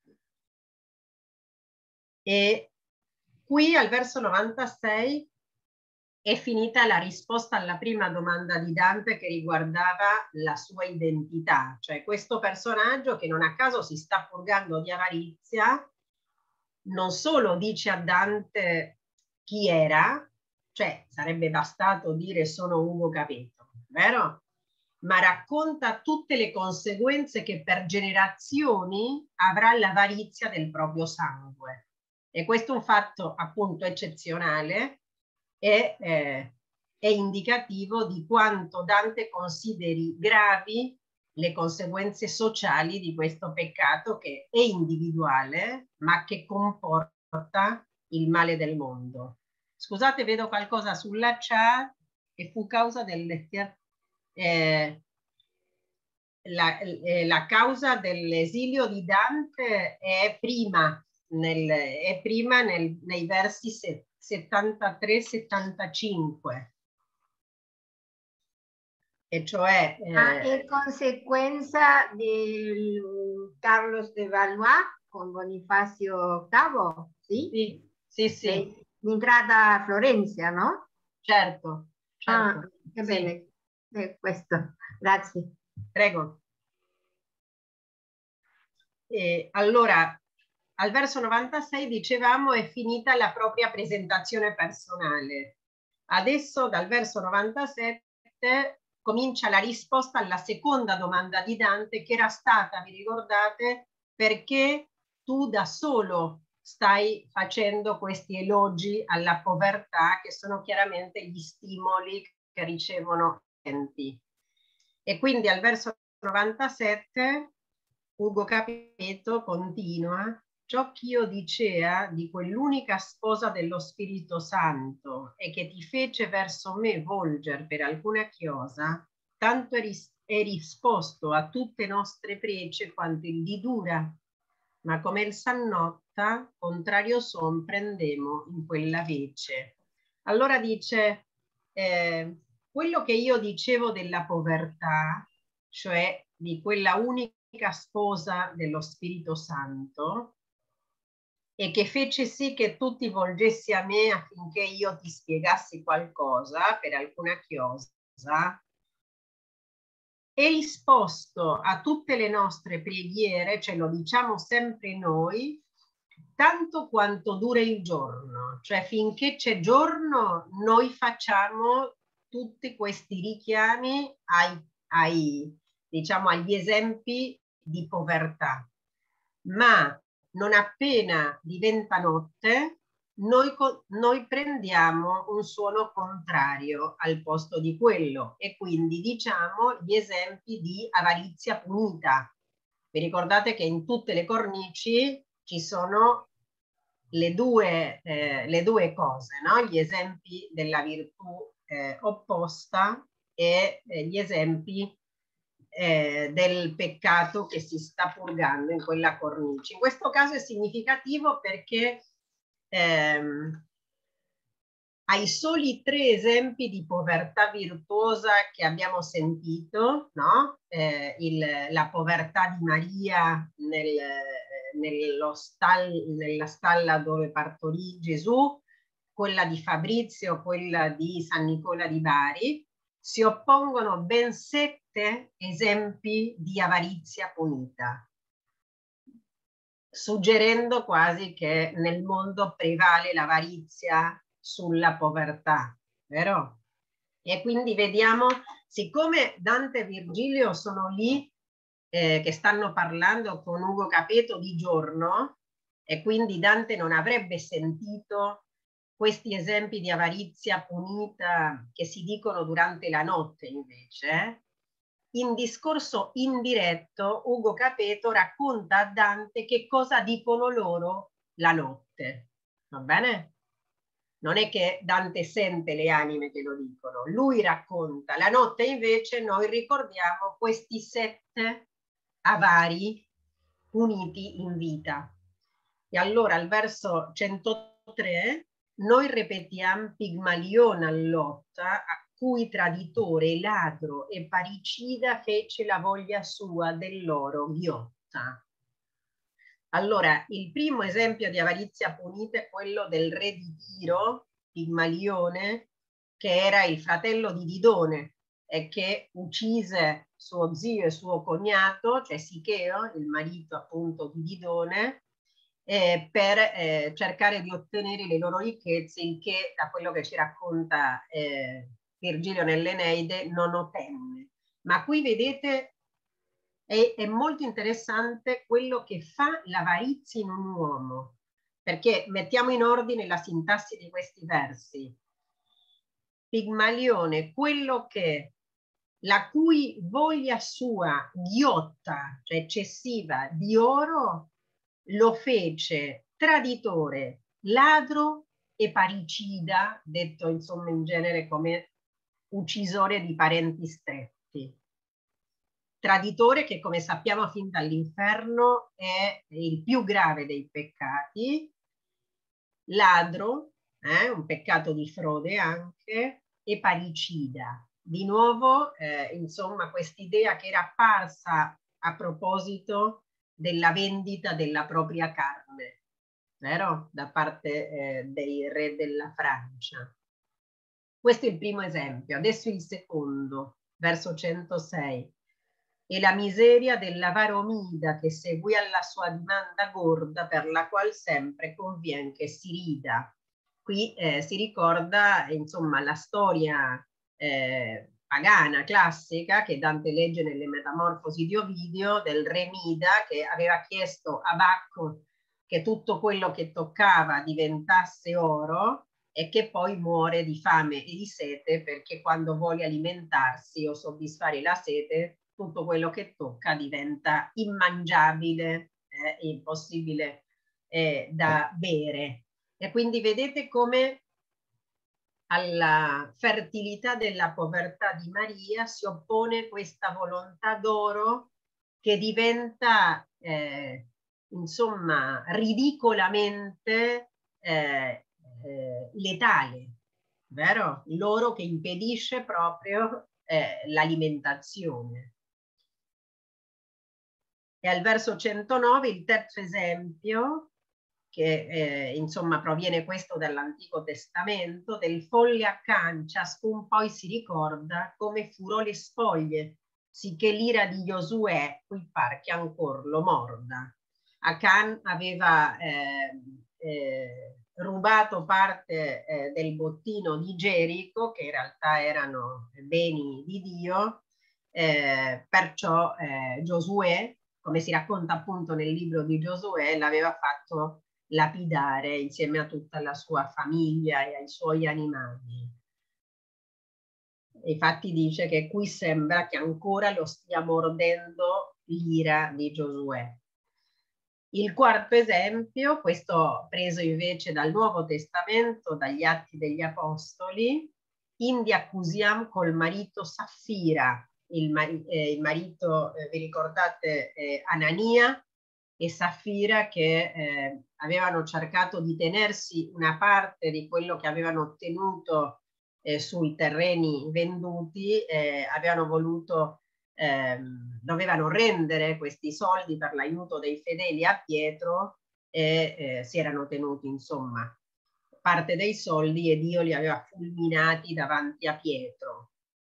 E qui al verso 96 è finita la risposta alla prima domanda di Dante che riguardava la sua identità, cioè questo personaggio che non a caso si sta purgando di avarizia, non solo dice a Dante chi era, cioè sarebbe bastato dire sono Ugo Capeto, vero? Ma racconta tutte le conseguenze che per generazioni avrà l'avarizia del proprio sangue. E questo è un fatto appunto eccezionale e è indicativo di quanto Dante consideri gravi le conseguenze sociali di questo peccato che è individuale ma che comporta il male del mondo. Scusate, vedo qualcosa sulla chat che fu causa del la causa dell'esilio di Dante è prima, nei versi 73-75. E cioè è conseguenza di Carlos de Valois con Bonifacio VIII, sì? Sì, sì, sì. L'entrata a Florenza, no? Certo, certo. Ah, che sì. bene, questo, grazie. Prego. Allora, al verso 96 dicevamo è finita la propria presentazione personale. Adesso dal verso 97 comincia la risposta alla seconda domanda di Dante che era stata, vi ricordate, perché tu da solo stai facendo questi elogi alla povertà che sono chiaramente gli stimoli che ricevono gli enti. E quindi al verso 97 Ugo Capeto continua: ciò ch'io dicea di quell'unica sposa dello Spirito Santo e che ti fece verso me volger per alcuna chiosa, tanto è risposto a tutte nostre prece quanto il di dura, ma come il sannotta, contrario son prendemo in quella vece. Allora dice, quello che io dicevo della povertà, cioè di quella unica sposa dello Spirito Santo, e che fece sì che tu ti volgessi a me affinché io ti spiegassi qualcosa per alcuna chiosa, è risposto a tutte le nostre preghiere, cioè lo diciamo sempre noi, tanto quanto dura il giorno, cioè finché c'è giorno noi facciamo tutti questi richiami diciamo, agli esempi di povertà, ma non appena diventa notte noi prendiamo un suono contrario al posto di quello e quindi diciamo gli esempi di avarizia punita. Vi ricordate che in tutte le cornici ci sono le due cose, no? Gli esempi della virtù opposta e gli esempi del peccato che si sta purgando in quella cornice. In questo caso è significativo perché ai soli 3 esempi di povertà virtuosa che abbiamo sentito, no? La povertà di Maria nella stalla dove partorì Gesù, quella di Fabrizio, quella di San Nicola di Bari, si oppongono ben 7 esempi di avarizia punita, suggerendo quasi che nel mondo prevale l'avarizia sulla povertà, vero? E quindi vediamo, siccome Dante e Virgilio sono lì che stanno parlando con Ugo Capeto di giorno e quindi Dante non avrebbe sentito questi esempi di avarizia punita che si dicono durante la notte invece, in discorso indiretto Ugo Capeto racconta a Dante che cosa dicono loro la notte, va bene? Non è che Dante sente le anime che lo dicono, lui racconta. La notte invece noi ricordiamo questi 7 avari puniti in vita. E allora al verso 103 noi ripetiamo Pigmalion allotta, a cui traditore, ladro e parricida fece la voglia sua dell'oro ghiotta. Allora, il primo esempio di avarizia punita è quello del re di Tiro, Pigmalione, che era il fratello di Didone e che uccise suo zio e suo cognato, cioè Sicheo, il marito appunto di Didone, per cercare di ottenere le loro ricchezze, il che da quello che ci racconta Virgilio nell'Eneide non ottenne. Ma qui vedete è molto interessante quello che fa l'avarizia in un uomo, perché mettiamo in ordine la sintassi di questi versi. Pigmalione, quello che la cui voglia sua ghiotta, cioè eccessiva, di oro, lo fece traditore, ladro e parricida, detto insomma in genere come uccisore di parenti stretti. Traditore che, come sappiamo fin dall'inferno, è il più grave dei peccati, ladro, un peccato di frode anche, e parricida. Di nuovo, insomma, quest'idea che era apparsa a proposito della vendita della propria carne, vero? Da parte dei re della Francia. Questo è il primo esempio. Adesso il secondo, verso 106. E la miseria dell'avaro Mida che seguì alla sua dimanda gorda per la qual sempre convien che si rida. Qui si ricorda insomma la storia pagana classica che Dante legge nelle Metamorfosi di Ovidio del re Mida che aveva chiesto a Bacco che tutto quello che toccava diventasse oro e che poi muore di fame e di sete perché quando vuole alimentarsi o soddisfare la sete tutto quello che tocca diventa immangiabile, impossibile da bere. E quindi vedete come alla fertilità della povertà di Maria si oppone questa volontà d'oro che diventa insomma ridicolamente letale, vero? L'oro che impedisce proprio l'alimentazione. E al verso 109 il terzo esempio, che insomma proviene questo dall'Antico Testamento, del folle accan, ciascun poi si ricorda come furò le spoglie, sicché l'ira di Giosuè qui par che ancor lo morda. Achan aveva rubato parte del bottino di Gerico, che in realtà erano beni di Dio, perciò Giosuè, come si racconta appunto nel libro di Giosuè, l'aveva fatto lapidare insieme a tutta la sua famiglia e ai suoi animali. Infatti dice che qui sembra che ancora lo stia mordendo l'ira di Giosuè. Il quarto esempio, questo preso invece dal Nuovo Testamento, dagli Atti degli Apostoli, Indi accusiam col marito Saffira, il marito, vi ricordate, Anania e Saffira, che avevano cercato di tenersi una parte di quello che avevano ottenuto sui terreni venduti, avevano voluto dovevano rendere questi soldi per l'aiuto dei fedeli a Pietro e si erano tenuti insomma parte dei soldi e Dio li aveva fulminati davanti a Pietro.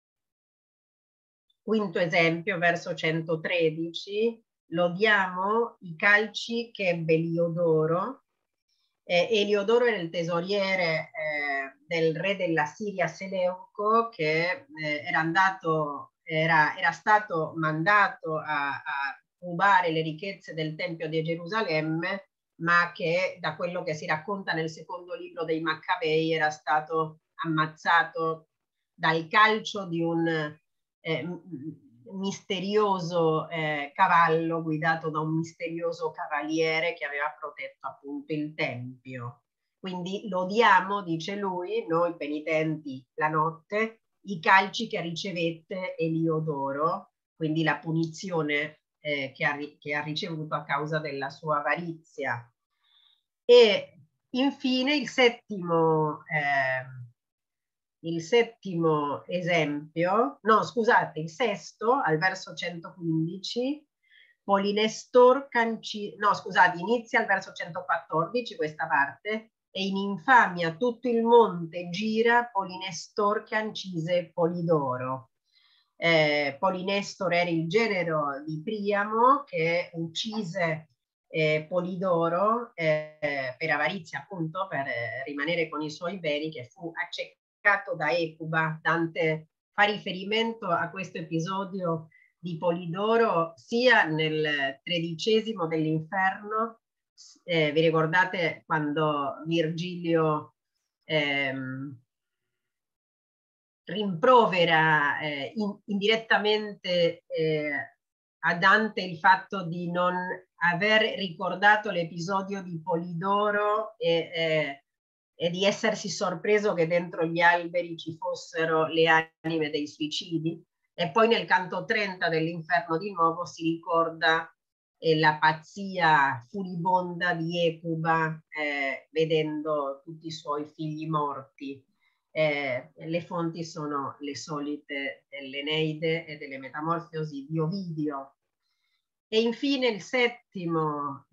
Quinto esempio, verso 113, lodiamo i calci che ebbe Eliodoro. Eliodoro era il tesoriere del re della Siria Seleuco, che era stato mandato a rubare le ricchezze del Tempio di Gerusalemme, ma che da quello che si racconta nel secondo libro dei Maccabei era stato ammazzato dal calcio di un misterioso cavallo guidato da un misterioso cavaliere che aveva protetto appunto il tempio. Quindi lodiamo, dice lui, noi penitenti la notte, i calci che ricevette Eliodoro, quindi la punizione che ha ricevuto a causa della sua avarizia. E infine il settimo esempio, no scusate, il sesto al verso 115, Polinestor no scusate, inizia al verso 114 questa parte, e in infamia tutto il monte gira Polinestor che ancise Polidoro. Polinestor era il genero di Priamo che uccise Polidoro per avarizia, appunto per rimanere con i suoi beni, che fu accecato da Ecuba. Dante fa riferimento a questo episodio di Polidoro sia nel 13° dell'Inferno, vi ricordate quando Virgilio rimprovera indirettamente a Dante il fatto di non aver ricordato l'episodio di Polidoro e di essersi sorpreso che dentro gli alberi ci fossero le anime dei suicidi. E poi nel canto 30 dell'Inferno di nuovo si ricorda la pazzia furibonda di Ecuba vedendo tutti i suoi figli morti. Le fonti sono le solite dell'Eneide e delle Metamorfosi di Ovidio. E infine il settimo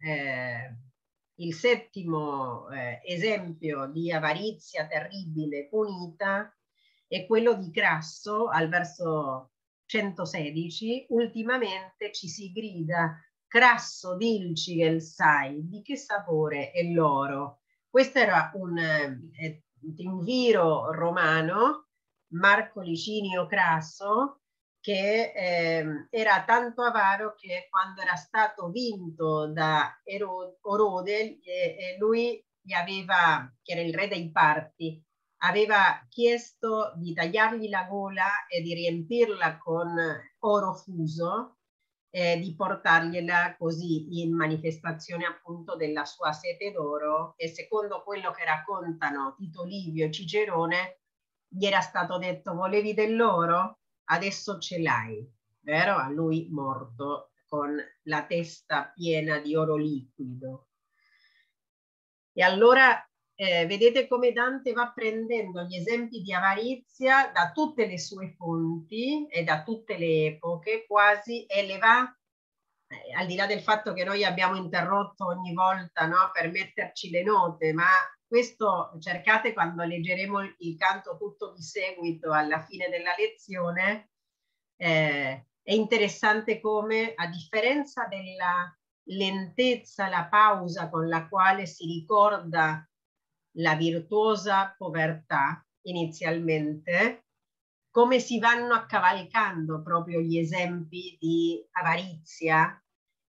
esempio di avarizia terribile punita è quello di Crasso al verso 116. Ultimamente ci si grida: Crasso dilcigel sai, di che sapore è l'oro. Questo era un triunviro romano, Marco Licinio Crasso, che era tanto avaro che quando era stato vinto da Orode, lui gli aveva, che era il re dei Parti, aveva chiesto di tagliargli la gola e di riempirla con oro fuso, di portargliela così in manifestazione appunto della sua sete d'oro. E secondo quello che raccontano Tito Livio e Cicerone, gli era stato detto: volevi dell'oro? Adesso ce l'hai, vero? A lui morto con la testa piena di oro liquido. E allora vedete come Dante va prendendo gli esempi di avarizia da tutte le sue fonti e da tutte le epoche quasi, e le va, al di là del fatto che noi abbiamo interrotto ogni volta, no, per metterci le note, ma questo cercate quando leggeremo il canto tutto di seguito alla fine della lezione. È interessante come, a differenza della lentezza, la pausa con la quale si ricorda la virtuosa povertà inizialmente, come si vanno accavalcando proprio gli esempi di avarizia,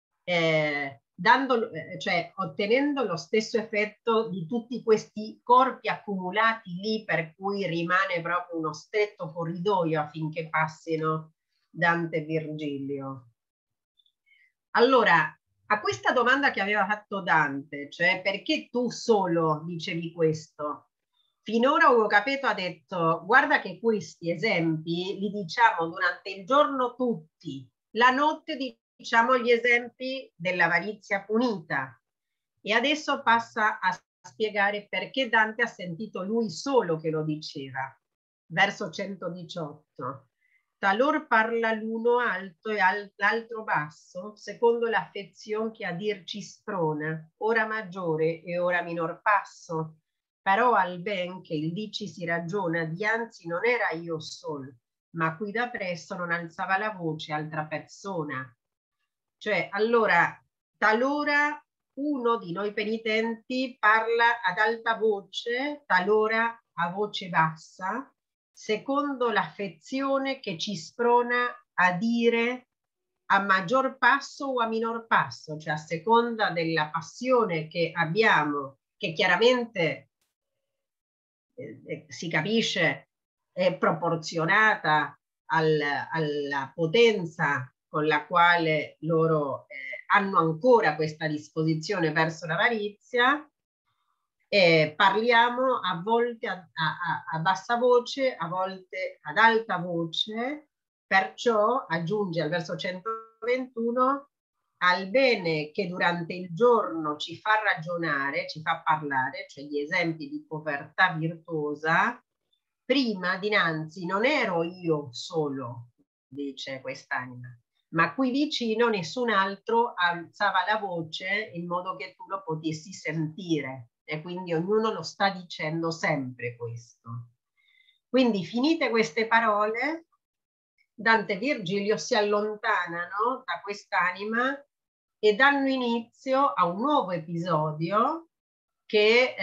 cioè ottenendo lo stesso effetto di tutti questi corpi accumulati lì, per cui rimane proprio uno stretto corridoio affinché passino Dante e Virgilio. Allora, a questa domanda che aveva fatto Dante, cioè perché tu solo dicevi questo? Finora Ugo Capeto ha detto: guarda che questi esempi li diciamo durante il giorno tutti, la notte diciamo gli esempi dell'avarizia punita. E adesso passa a spiegare perché Dante ha sentito lui solo che lo diceva. Verso 118. Talor parla l'uno alto e l'altro basso, secondo l'affezion che a dir ci sprona, ora maggiore e ora minor passo. Però al ben che il dici si ragiona, dianzi non era io sol, ma qui da presso non alzava la voce altra persona. Cioè, allora, talora uno di noi penitenti parla ad alta voce, talora a voce bassa, secondo l'affezione che ci sprona a dire a maggior passo o a minor passo, cioè a seconda della passione che abbiamo, che chiaramente si capisce è proporzionata alla potenza con la quale loro hanno ancora questa disposizione verso l'avarizia. Parliamo a volte a bassa voce, a volte ad alta voce, perciò aggiunge al verso 121 al bene che durante il giorno ci fa ragionare, ci fa parlare, cioè gli esempi di povertà virtuosa, prima dinanzi non ero io solo, dice quest'anima, ma qui vicino nessun altro alzava la voce in modo che tu lo potessi sentire, e quindi ognuno lo sta dicendo sempre questo. Quindi finite queste parole, Dante e Virgilio si allontanano da quest'anima e danno inizio a un nuovo episodio che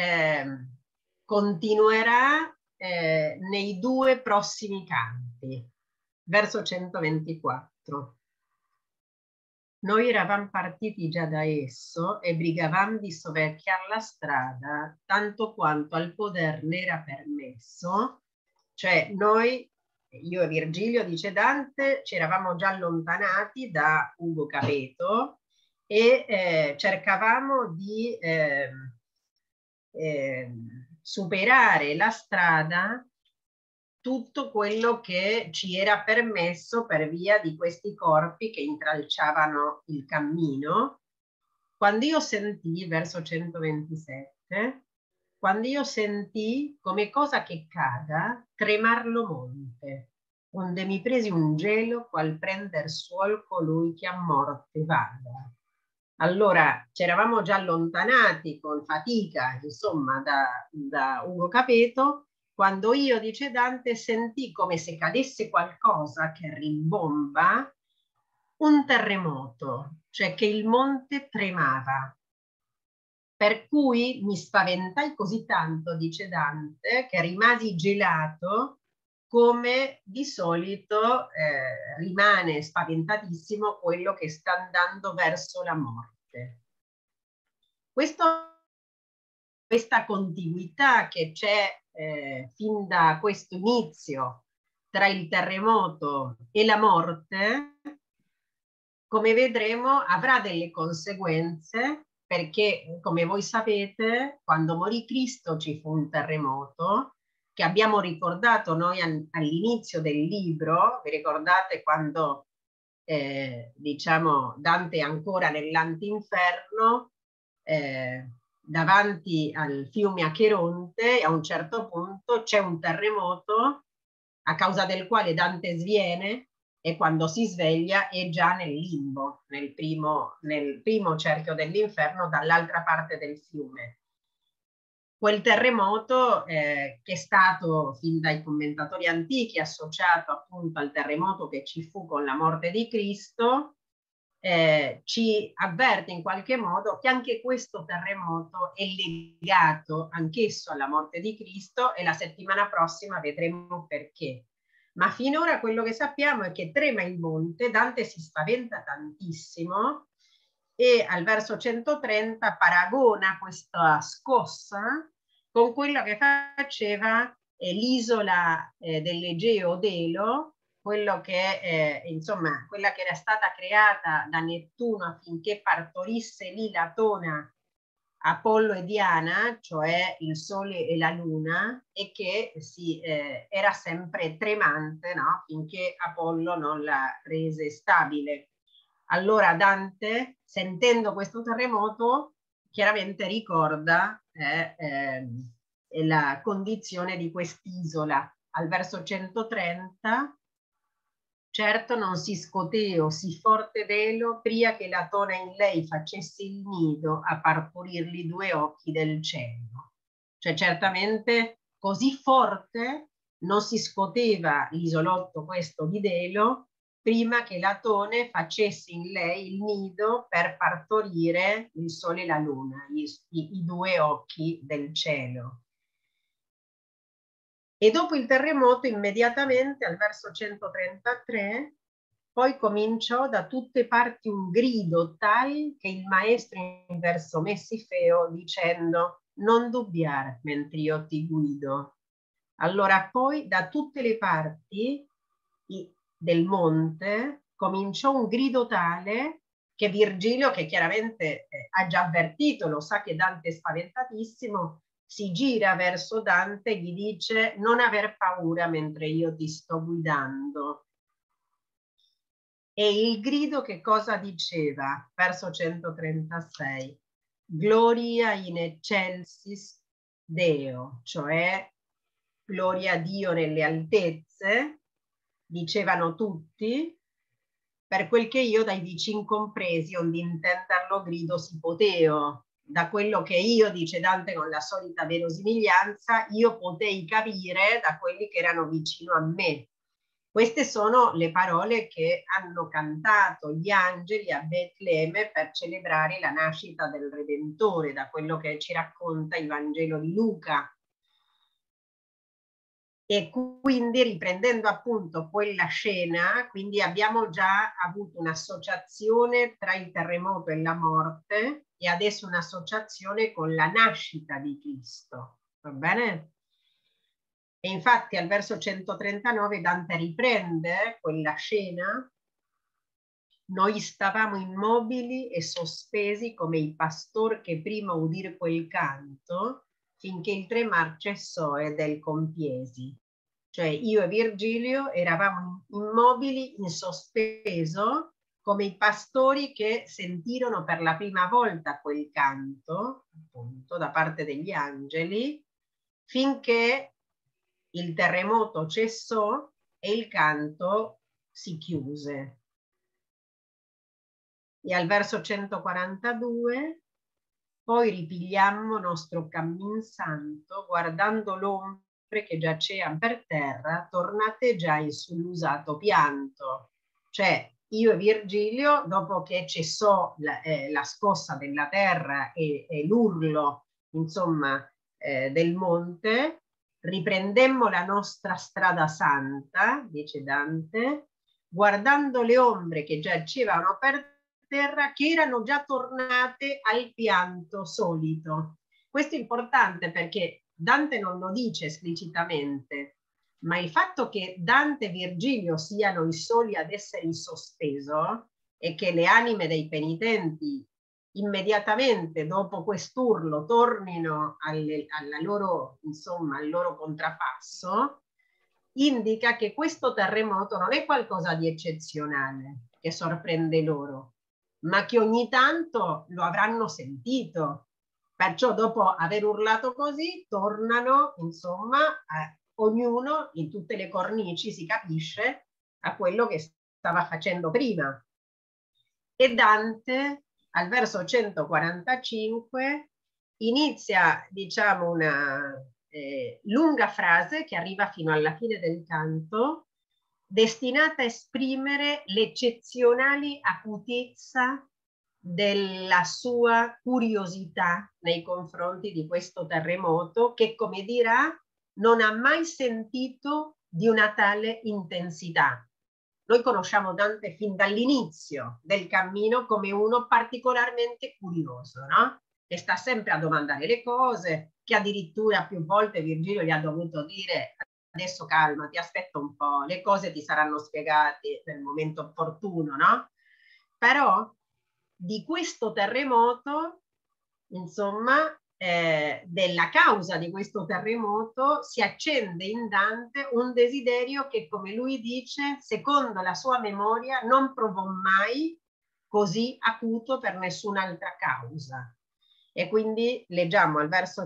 continuerà nei due prossimi canti. Verso 124. Noi eravamo partiti già da esso e brigavamo di soverchiar la strada tanto quanto al poder ne era permesso, cioè noi, io e Virgilio, dice Dante, ci eravamo già allontanati da Ugo Capeto e cercavamo di superare la strada tutto quello che ci era permesso per via di questi corpi che intralciavano il cammino. Quando io sentii, verso 127, quando io sentii come cosa che cada tremar lo monte, onde mi presi un gelo qual prender suol colui che a morte vada. Allora, ci eravamo già allontanati con fatica, insomma, da Ugo Capeto, quando io, dice Dante, sentì come se cadesse qualcosa che rimbomba, un terremoto, cioè che il monte tremava. Per cui mi spaventai così tanto, dice Dante, che rimasi gelato, come di solito rimane spaventatissimo quello che sta andando verso la morte. Questa contiguità che c'è fin da questo inizio tra il terremoto e la morte, come vedremo, avrà delle conseguenze, perché, come voi sapete, quando morì Cristo ci fu un terremoto che abbiamo ricordato noi all'inizio del libro. Vi ricordate quando diciamo Dante è ancora nell'antinferno, davanti al fiume Acheronte, e a un certo punto c'è un terremoto a causa del quale Dante sviene, e quando si sveglia è già nel limbo, nel primo cerchio dell'inferno, dall'altra parte del fiume. Quel terremoto che è stato fin dai commentatori antichi associato appunto al terremoto che ci fu con la morte di Cristo, ci avverte in qualche modo che anche questo terremoto è legato anch'esso alla morte di Cristo, e la settimana prossima vedremo perché. Ma finora quello che sappiamo è che trema il monte, Dante si spaventa tantissimo e al verso 130 paragona questa scossa con quello che faceva l'isola dell'Egeo Delo, quello che insomma, quella che era stata creata da Nettuno affinché partorisse lì Latona, Apollo e Diana, cioè il Sole e la Luna, e che era sempre tremante, no? Finché Apollo non la rese stabile. Allora Dante, sentendo questo terremoto, chiaramente ricorda la condizione di quest'isola. Al verso 130, certo non si scoteo sì forte velo, pria che la tona in lei facesse il nido a partorirli due occhi del cielo. Cioè certamente così forte non si scoteva l'isolotto questo di Delo prima che Latone facesse in lei il nido per partorire il sole e la luna, i due occhi del cielo. E dopo il terremoto, immediatamente al verso 133, poi cominciò da tutte parti un grido tal che il maestro in verso Messifeo dicendo: non dubbiar mentre io ti guido. Allora poi da tutte le parti del monte cominciò un grido tale che Virgilio, che chiaramente ha già avvertito, lo sa che Dante è spaventatissimo, si gira verso Dante e gli dice: non aver paura mentre io ti sto guidando. E il grido che cosa diceva? Verso 136. Gloria in excelsis Deo, cioè gloria a Dio nelle altezze, dicevano tutti, per quel che io dai vicin compresi, onde intenderlo grido si poteo. Da quello che io, dice Dante con la solita verosimiglianza, io potei capire da quelli che erano vicino a me. Queste sono le parole che hanno cantato gli angeli a Betlemme per celebrare la nascita del Redentore, da quello che ci racconta il Vangelo di Luca. E quindi, riprendendo appunto quella scena, quindi abbiamo già avuto un'associazione tra il terremoto e la morte, e adesso un'associazione con la nascita di Cristo, va bene? E infatti al verso 139 Dante riprende quella scena: noi stavamo immobili e sospesi come i pastor che prima udir quel canto, finché il tremar cessò e del compiesi. Cioè io e Virgilio eravamo immobili in sospeso come i pastori che sentirono per la prima volta quel canto, appunto, da parte degli angeli, finché il terremoto cessò e il canto si chiuse. E al verso 142, poi ripigliammo nostro cammin santo, guardando l'ombre che giacean per terra, tornate già in sull'usato pianto. Cioè io e Virgilio, dopo che cessò la scossa della terra e l'urlo, insomma, del monte, riprendemmo la nostra strada santa, dice Dante, guardando le ombre che giacevano per terra, che erano già tornate al pianto solito. Questo è importante perché Dante non lo dice esplicitamente, ma il fatto che Dante e Virgilio siano i soli ad essere in sospeso e che le anime dei penitenti immediatamente dopo quest'urlo tornino alla loro, insomma, al loro contrappasso, indica che questo terremoto non è qualcosa di eccezionale che sorprende loro, ma che ogni tanto lo avranno sentito. Perciò dopo aver urlato così tornano, insomma, ognuno in tutte le cornici, si capisce, a quello che stava facendo prima. E Dante al verso 145 inizia, diciamo, una lunga frase che arriva fino alla fine del canto, destinata a esprimere l'eccezionale acutezza della sua curiosità nei confronti di questo terremoto che, come dirà, non ha mai sentito di una tale intensità. Noi conosciamo Dante fin dall'inizio del cammino come uno particolarmente curioso, no? Che sta sempre a domandare le cose, che addirittura più volte Virgilio gli ha dovuto dire: adesso calma, ti aspetto un po', le cose ti saranno spiegate nel momento opportuno, no? Però di questo terremoto, insomma, della causa di questo terremoto si accende in Dante un desiderio che, come lui dice, secondo la sua memoria non provò mai così acuto per nessun'altra causa. E quindi leggiamo al verso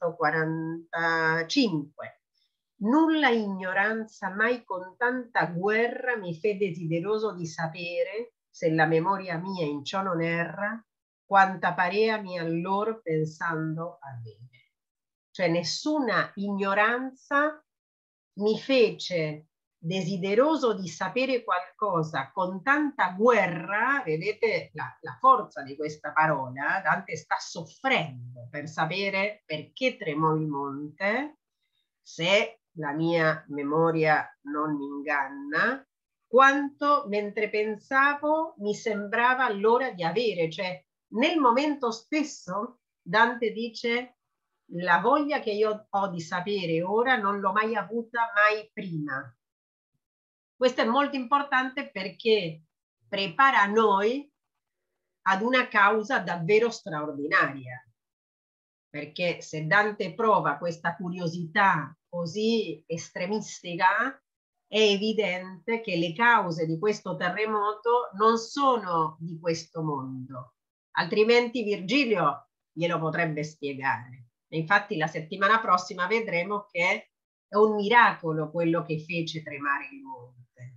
145. Nulla ignoranza mai con tanta guerra mi fe desideroso di sapere, se la memoria mia in ciò non erra, quanta parea mi allor pensando avere. Cioè nessuna ignoranza mi fece desideroso di sapere qualcosa con tanta guerra. Vedete la forza di questa parola. Dante sta soffrendo per sapere perché tremò il monte, se la mia memoria non mi inganna, quanto mentre pensavo mi sembrava allora di avere. Cioè nel momento stesso Dante dice: la voglia che io ho di sapere ora non l'ho mai avuta mai prima. Questo è molto importante perché prepara noi ad una causa davvero straordinaria. Perché se Dante prova questa curiosità così estremistica, è evidente che le cause di questo terremoto non sono di questo mondo. Altrimenti Virgilio glielo potrebbe spiegare. E infatti la settimana prossima vedremo che è un miracolo quello che fece tremare il monte.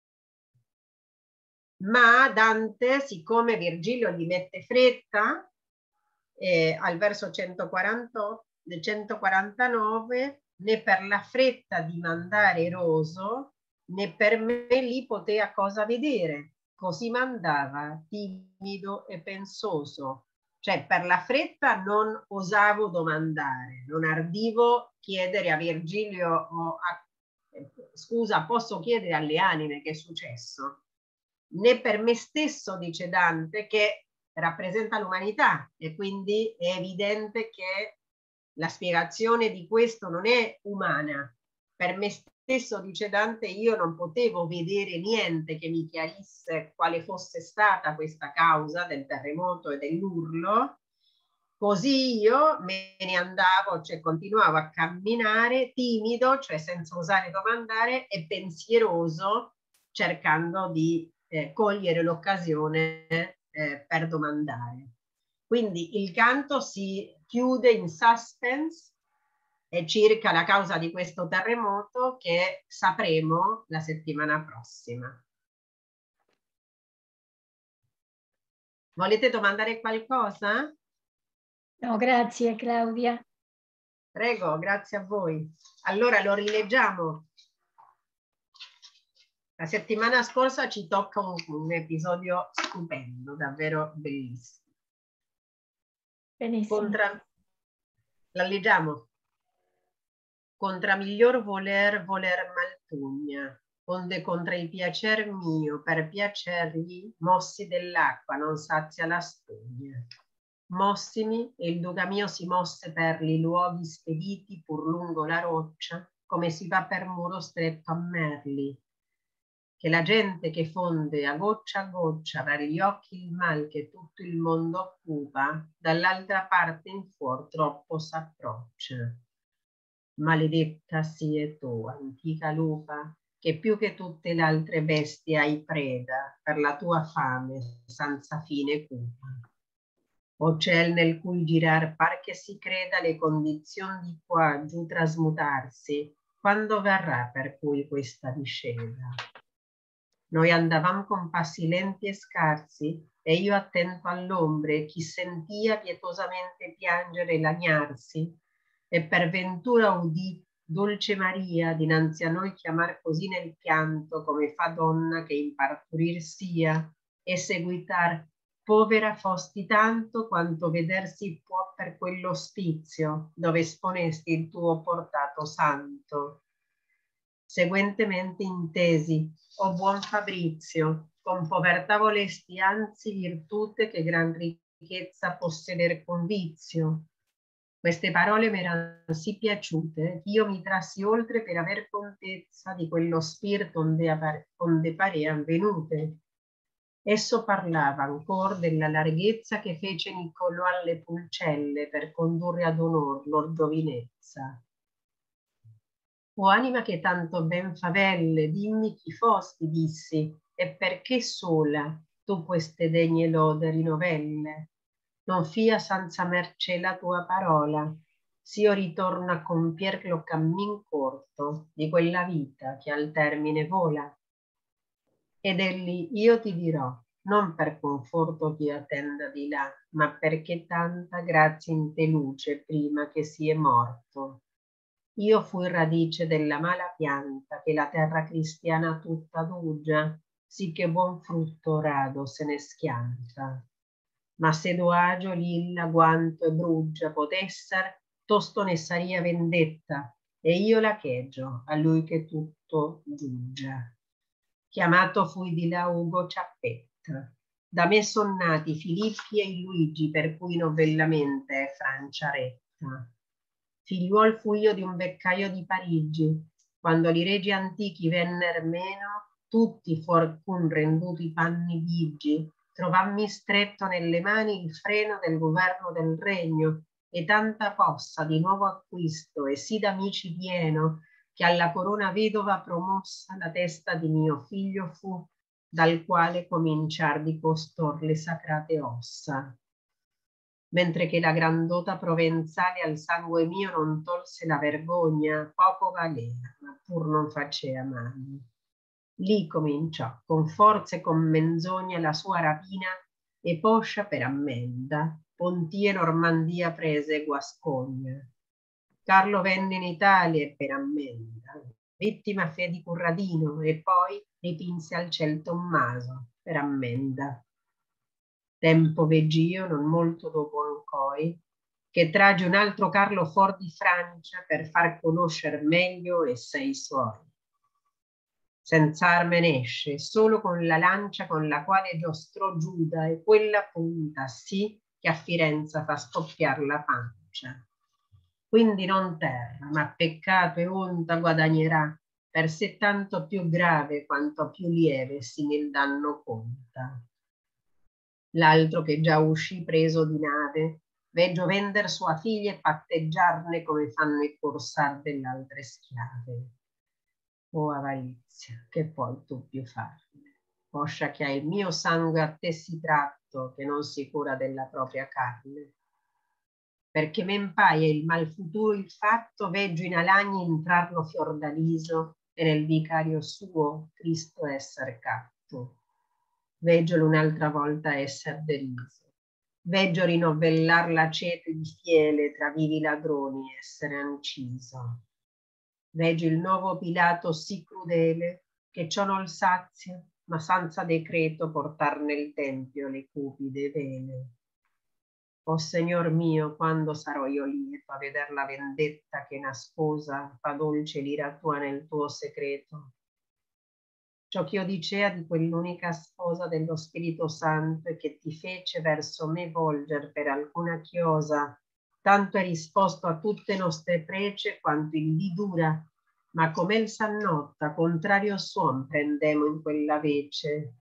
Ma Dante, siccome Virgilio gli mette fretta, al verso 149, né per la fretta di mandare Roso, né per me lì potea cosa vedere, così mandava timido e pensoso. Cioè per la fretta non osavo domandare, non ardivo chiedere a Virgilio o a, scusa, posso chiedere alle anime che è successo? Né per me stesso, dice Dante, che rappresenta l'umanità, e quindi è evidente che la spiegazione di questo non è umana. Per me stesso, dice Dante, io non potevo vedere niente che mi chiarisse quale fosse stata questa causa del terremoto e dell'urlo. Così io me ne andavo, cioè continuavo a camminare timido, cioè senza osare domandare, e pensieroso, cercando di cogliere l'occasione per domandare. Quindi il canto si chiude in suspense circa la causa di questo terremoto che sapremo la settimana prossima. Volete domandare qualcosa? No, grazie Claudia. Prego, grazie a voi. Allora lo rileggiamo. La settimana scorsa ci tocca un episodio stupendo, davvero bellissimo. Benissimo. La leggiamo. Contra miglior voler maltugna, onde contra il piacer mio, per piacergli, mossi dell'acqua non sazia la stugna. Mossimi, e il duca mio si mosse per li luoghi spediti pur lungo la roccia, come si va per muro stretto a merli, che la gente che fonde a goccia avrà gli occhi il mal che tutto il mondo occupa, dall'altra parte in fuor troppo s'approccia. Maledetta sie tu, antica lupa, che più che tutte le altre bestie hai preda per la tua fame senza fine cupa. O ciel nel cui girar par che si creda le condizioni di qua giù trasmutarsi, quando verrà per cui questa discesa? Noi andavam con passi lenti e scarsi, e io attento all'ombre, chi sentia pietosamente piangere e lagnarsi, e per ventura udì Dolce Maria, dinanzi a noi chiamar così nel pianto, come fa donna che in parturir sia, e seguitar, povera fosti tanto quanto vedersi può per quell'ospizio, dove esponesti il tuo portato santo. Seguentemente intesi, o buon Fabrizio, con povertà volesti anzi virtute che gran ricchezza posseder con vizio. Queste parole mi erano sì piaciute, io mi trassi oltre per aver contezza di quello spirito onde parean venute. Esso parlava ancora della larghezza che fece Niccolò alle pulcelle per condurre ad onor lor giovinezza. O anima che tanto ben favelle, dimmi chi fosti, dissi, e perché sola tu queste degne lode rinovelle? Non fia senza mercé la tua parola, s'io ritorno a compier lo cammin corto di quella vita che al termine vola. Ed egli io ti dirò, non per conforto che attenda di là, ma perché tanta grazia in te luce prima che sia morto. Io fui radice della mala pianta che la terra cristiana tutta adugia, sì che buon frutto rado se ne schianta. Ma se doagio lilla, guanto e bruggia potesser, tosto ne saria vendetta, e io la cheggio a lui che tutto giuggia. Chiamato fui di là Ugo Ciappetta. Da me son nati Filippi e Luigi, per cui novellamente è Francia retta. Figliuol fui io di un beccaio di Parigi, quando i regi antichi venner meno, tutti forcun renduti panni vigi, trovammi stretto nelle mani il freno del governo del regno, e tanta possa di nuovo acquisto, e sì d'amici pieno, che alla corona vedova promossa la testa di mio figlio fu, dal quale cominciar di costor le sacrate ossa. Mentre che la grandota provenzale al sangue mio non tolse la vergogna, poco valea, ma pur non facea male. Lì cominciò con forza e con menzogna la sua rapina, e poscia per ammenda, Ponti e Normandia prese e Guascogna. Carlo venne in Italia e per ammenda, vittima fe di Curradino, e poi ripinse al ciel Tommaso per ammenda. Tempo vegg'io, non molto dopo ancoi, che trage un altro Carlo for di Francia per far conoscer meglio essei suoi. Senz'arme esce, solo con la lancia con la quale giostrò Giuda, e quella punta sì che a Firenze fa scoppiar la pancia. Quindi non terra, ma peccato e onta guadagnerà, per sé tanto più grave quanto più lieve si nel danno conta. L'altro che già uscì preso di nave, veggio vender sua figlia e patteggiarne come fanno i corsar delle altre schiave. O avarizia, che puoi tu più farne? Poscia che ha il mio sangue a te si tratto, che non si cura della propria carne. Perché men paia il mal futuro il fatto, veggio in alagni intrarlo fiordaliso, e nel vicario suo Cristo esser catto. Veggiolo un'altra volta esser deriso. Veggio rinovellar la ceto di fiele tra vivi ladroni essere anciso. Veggio il nuovo Pilato sì crudele che ciò non sazia, ma senza decreto portar nel tempio le cupide vele. O Signor mio, quando sarò io lieto a veder la vendetta che nascosa fa dolce l'ira tua nel tuo secreto? Ciò che io dicea di quell'unica sposa dello Spirito Santo e che ti fece verso me volger per alcuna chiosa, tanto è risposto a tutte nostre prece quanto il dì dura, ma come il s'annotta, contrario suon prendemo in quella vece.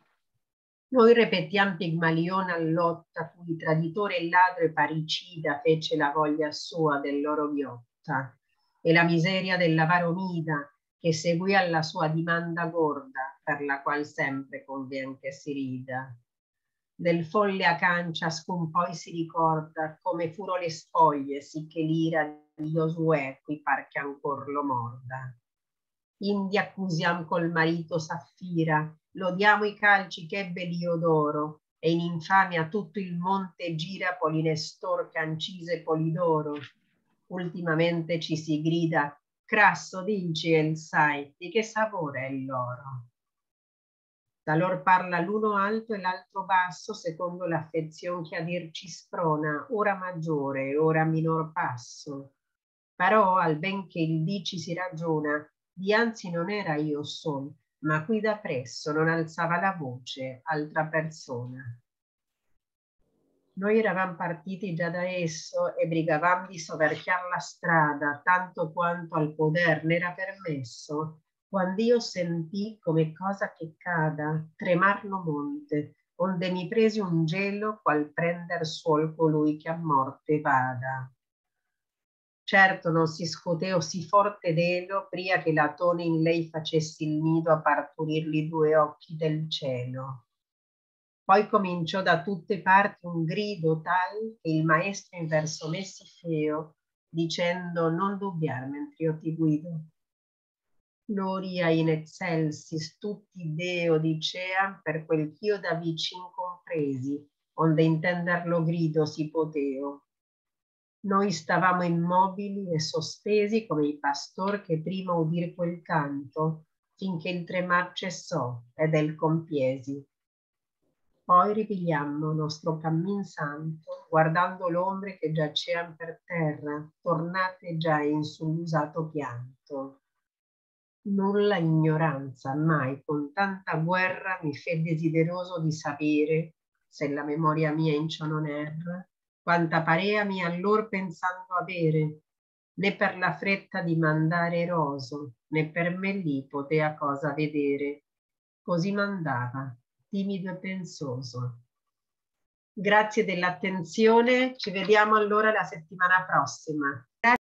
Noi repetiam Pigmalion all'otta, cui traditore e ladro e parricida fece la voglia sua del loro ghiotta, e la miseria dell'avaro Mida, che seguì alla sua dimanda gorda, per la qual sempre convien che si rida. Del folle Acan ciascun poi si ricorda come furo le spoglie, sì che l'ira di Josuè qui par che ancor lo morda. Indi accusiam col marito Saffira, lodiamo i calci che ebbe Liodoro, e in infamia tutto il monte gira Polinestor che ancise Polidoro. Ultimamente ci si grida Crasso, dici, el sai, di che sapore è l'oro? Talor parla l'uno alto e l'altro basso, secondo l'affezion che a dir ci sprona, ora maggiore, ora minor passo. Però, al ben che il dici si ragiona, dianzi non era io son, ma qui da presso non alzava la voce altra persona. Noi eravamo partiti già da esso e brigavamo di soverchiar la strada, tanto quanto al poder n'era permesso, quando io sentì come cosa che cada, tremar lo monte, onde mi presi un gelo, qual prender suol colui che a morte vada. Certo non si scoteo sì forte d'elo, pria che la tone in lei facessi il nido a parturirli due occhi del cielo. Poi cominciò da tutte parti un grido tal che il maestro in verso me si feo, dicendo non dubbiar mentre io ti guido. Gloria in excelsis tutti Deo dicean per quel ch'io da vicin compresi, onde intenderlo grido si poteo. Noi stavamo immobili e sospesi come i pastor che prima udir quel canto, finché il tremar cessò ed el compiesi. Poi ripigliammo nostro cammin santo, guardando l'ombre che giacean per terra, tornate già in sull'usato pianto. Nulla ignoranza mai con tanta guerra mi fe desideroso di sapere, se la memoria mia in ciò non erra, quanta pareami allor pensando avere, né per la fretta di mandare eroso, né per me lì potea cosa vedere. Così mandava, timido e pensoso. Grazie dell'attenzione, ci vediamo allora la settimana prossima.